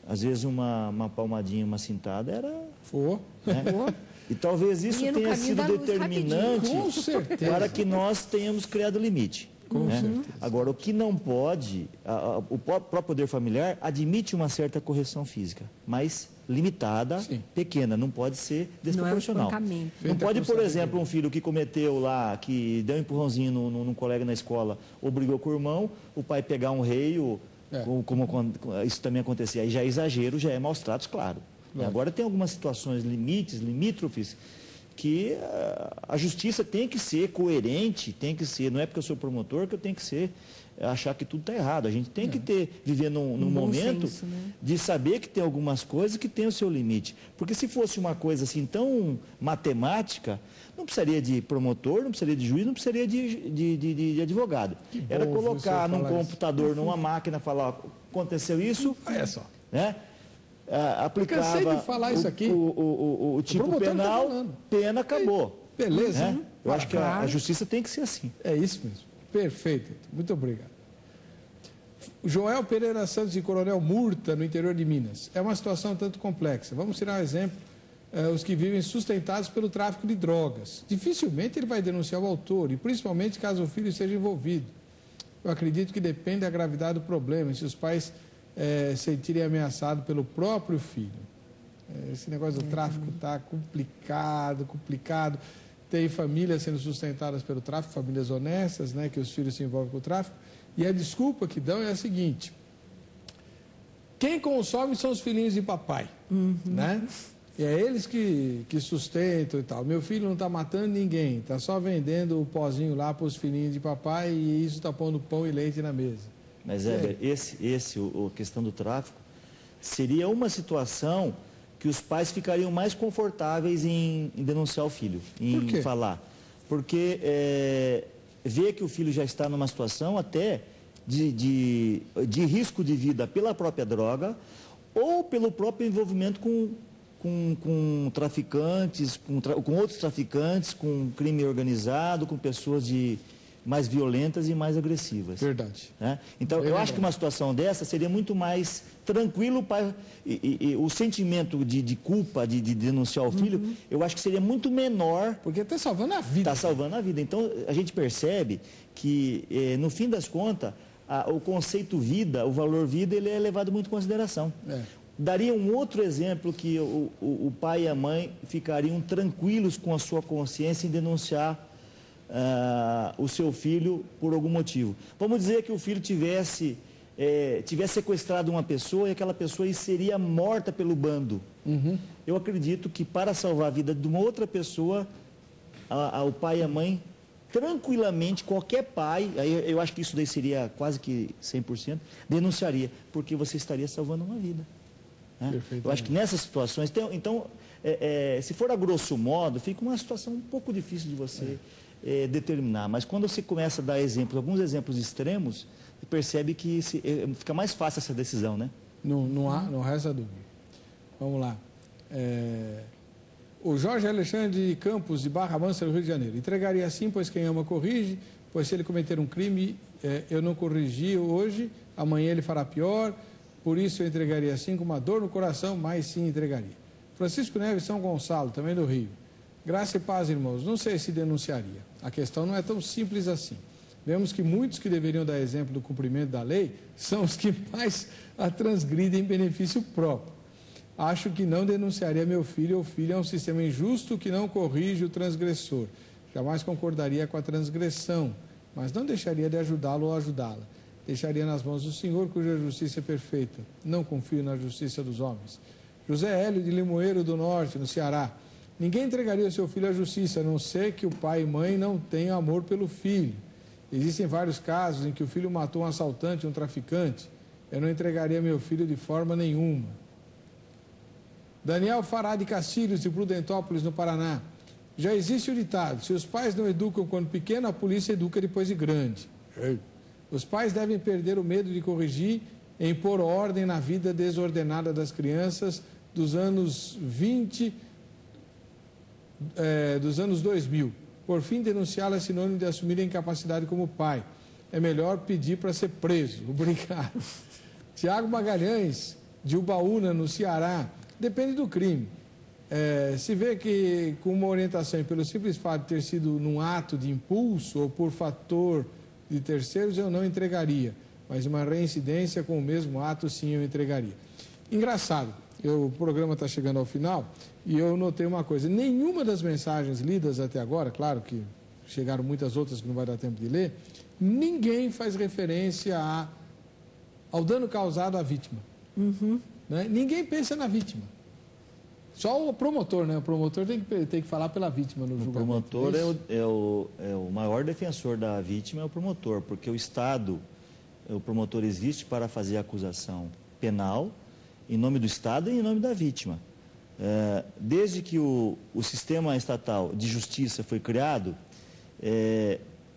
Às vezes uma, uma palmadinha, uma cintada era... For. Né? E talvez isso tenha sido determinante para que nós tenhamos criado limite. Com né? certeza. Agora, o que não pode, a, a, o próprio poder familiar admite uma certa correção física, mas limitada, Sim. pequena, não pode ser desproporcional. Não, é não pode, por exemplo, um filho que cometeu lá, que deu um empurrãozinho no, no, no colega na escola, ou brigou com o irmão, o pai pegar um reio, é. como, como isso também acontecia. Aí já é exagero, já é maus tratos, claro. Claro. Agora tem algumas situações, limites, limítrofes, que a justiça tem que ser coerente, tem que ser, não é porque eu sou promotor que eu tenho que ser, achar que tudo está errado. A gente tem é. que ter, viver num, num um momento senso, né? de saber que tem algumas coisas que tem o seu limite. Porque se fosse uma coisa assim tão matemática, não precisaria de promotor, não precisaria de juiz, não precisaria de, de, de, de advogado. Que Era colocar num computador, isso. numa máquina, falar, aconteceu isso, é só. né? Ah, aplicava eu de falar o, isso aqui. O, o, o, o tipo penal, tá pena, acabou. Beleza. Né? Eu ah, acho que a, a justiça tem que ser assim. É isso mesmo. Perfeito. Muito obrigado. Joel Pereira Santos e Coronel Murta, no interior de Minas. É uma situação tanto complexa. Vamos tirar um exemplo, eh, os que vivem sustentados pelo tráfico de drogas. Dificilmente ele vai denunciar o autor, e principalmente caso o filho esteja envolvido. Eu acredito que depende da gravidade do problema, e se os pais É, sentirem ameaçado pelo próprio filho. É, esse negócio do tráfico está complicado, complicado. Tem famílias sendo sustentadas pelo tráfico, famílias honestas, né, que os filhos se envolvem com o tráfico. E a desculpa que dão é a seguinte: quem consome são os filhinhos de papai, uhum. né? E é eles que, que sustentam e tal. Meu filho não está matando ninguém, está só vendendo o pozinho lá para os filhinhos de papai, e isso está pondo pão e leite na mesa. Mas, Heber, esse, esse, o, a questão do tráfico, seria uma situação que os pais ficariam mais confortáveis em, em denunciar o filho, em falar. Porque é, vê que o filho já está numa situação até de, de, de risco de vida pela própria droga ou pelo próprio envolvimento com, com, com traficantes, com, tra, com outros traficantes, com crime organizado, com pessoas de... mais violentas e mais agressivas. Verdade. Né? Então, é eu verdade. acho que uma situação dessa seria muito mais tranquilo para... E, e, e, o sentimento de, de culpa, de, de denunciar o filho, uhum. eu acho que seria muito menor... Porque está salvando a vida. Está salvando a vida. Então, a gente percebe que, eh, no fim das contas, a, o conceito vida, o valor vida, ele é levado muito em consideração. É. Daria um outro exemplo que o, o, o pai e a mãe ficariam tranquilos com a sua consciência em denunciar Uh, o seu filho por algum motivo. Vamos dizer que o filho tivesse, é, tivesse sequestrado uma pessoa e aquela pessoa seria morta pelo bando. Uhum. Eu acredito que para salvar a vida de uma outra pessoa, a, a, o pai e a mãe, tranquilamente, qualquer pai, aí eu acho que isso daí seria quase que cem por cento, denunciaria, porque você estaria salvando uma vida. Né? Eu acho que nessas situações, tem, então, é, é, se for a grosso modo, fica uma situação um pouco difícil de você... É. É, determinar, mas quando você começa a dar exemplos, alguns exemplos extremos, você percebe que se, é, fica mais fácil essa decisão, né? Não, não, há, não resta dúvida. Vamos lá. É... O Jorge Alexandre de Campos, de Barra Mansa, do Rio de Janeiro. Entregaria sim, pois quem ama corrige, pois se ele cometer um crime, é, eu não corrigi hoje, amanhã ele fará pior, por isso eu entregaria sim com uma dor no coração, mas sim entregaria. Francisco Neves, São Gonçalo, também do Rio. Graça e paz, irmãos. Não sei se denunciaria. A questão não é tão simples assim. Vemos que muitos que deveriam dar exemplo do cumprimento da lei são os que mais a transgridem em benefício próprio. Acho que não denunciaria meu filho ou filha. É um sistema injusto que não corrige o transgressor. Jamais concordaria com a transgressão, mas não deixaria de ajudá-lo ou ajudá-la. Deixaria nas mãos do Senhor, cuja justiça é perfeita. Não confio na justiça dos homens. José Hélio de Limoeiro do Norte, no Ceará. Ninguém entregaria o seu filho à justiça, a não ser que o pai e mãe não tenham amor pelo filho. Existem vários casos em que o filho matou um assaltante, um traficante. Eu não entregaria meu filho de forma nenhuma. Daniel Fará de Castilhos, de Prudentópolis, no Paraná. Já existe o ditado: se os pais não educam quando pequeno, a polícia educa depois de grande. Os pais devem perder o medo de corrigir e impor ordem na vida desordenada das crianças dos anos vinte... É, dos anos dois mil. Por fim, denunciá-la é sinônimo de assumir a incapacidade como pai. É melhor pedir para ser preso. Obrigado. Tiago Magalhães, de Ubaúna, no Ceará, depende do crime. É, se vê que com uma orientação e pelo simples fato de ter sido num ato de impulso ou por fator de terceiros, eu não entregaria. Mas uma reincidência com o mesmo ato, sim, eu entregaria. Engraçado, eu, o programa está chegando ao final e eu notei uma coisa. Nenhuma das mensagens lidas até agora, claro que chegaram muitas outras que não vai dar tempo de ler, ninguém faz referência a, ao dano causado à vítima. Uhum. Né? Ninguém pensa na vítima. Só o promotor, né? O promotor tem que, tem que falar pela vítima no julgamento. O promotor é o, é, o, é o maior defensor da vítima, é o promotor, porque o Estado, o promotor existe para fazer a acusação penal em nome do Estado e em nome da vítima. É, desde que o, o sistema estatal de justiça foi criado, é,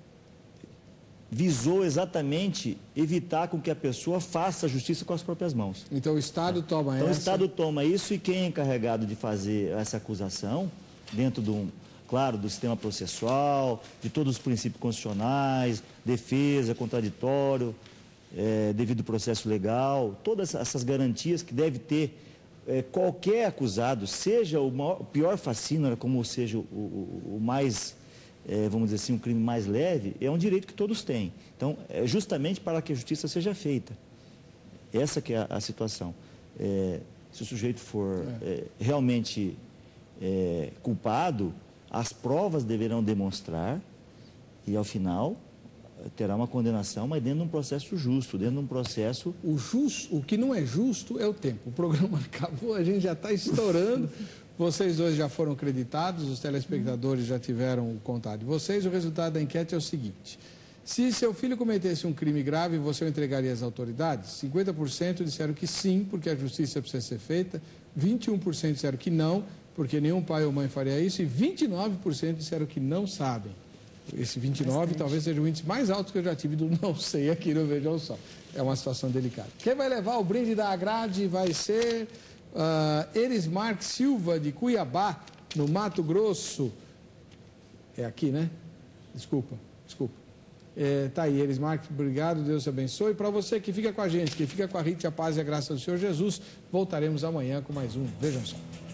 visou exatamente evitar com que a pessoa faça a justiça com as próprias mãos. Então o Estado toma então, essa... o Estado toma isso e quem é encarregado de fazer essa acusação, dentro do, um, claro, do sistema processual, de todos os princípios constitucionais, defesa, contraditório, é, devido processo legal, todas essas garantias que deve ter é, qualquer acusado, seja o, maior, o pior facínora, como seja o, o, o mais... É, vamos dizer assim, um crime mais leve, é um direito que todos têm. Então, é justamente para que a justiça seja feita. Essa que é a, a situação. É, se o sujeito for é, realmente é, culpado, as provas deverão demonstrar e, ao final, terá uma condenação, mas dentro de um processo justo, dentro de um processo... O, justo, o que não é justo é o tempo. O programa acabou, a gente já está estourando. Vocês dois já foram creditados, os telespectadores já tiveram o contato de vocês. O resultado da enquete é o seguinte: se seu filho cometesse um crime grave, você o entregaria às autoridades? cinquenta por cento disseram que sim, porque a justiça precisa ser feita. vinte e um por cento disseram que não, porque nenhum pai ou mãe faria isso. E vinte e nove por cento disseram que não sabem. Esse vinte e nove por cento talvez seja o índice mais alto que eu já tive do não sei aqui no Vejam Só. É uma situação delicada. Quem vai levar o brinde da Agrade vai ser... Uh, Erismar Silva, de Cuiabá, no Mato Grosso. É aqui, né? Desculpa, desculpa. É, tá aí, Erismar, obrigado, Deus te abençoe. Para você que fica com a gente, que fica com a Rita, a paz e a graça do Senhor Jesus, voltaremos amanhã com mais um Vejam Só.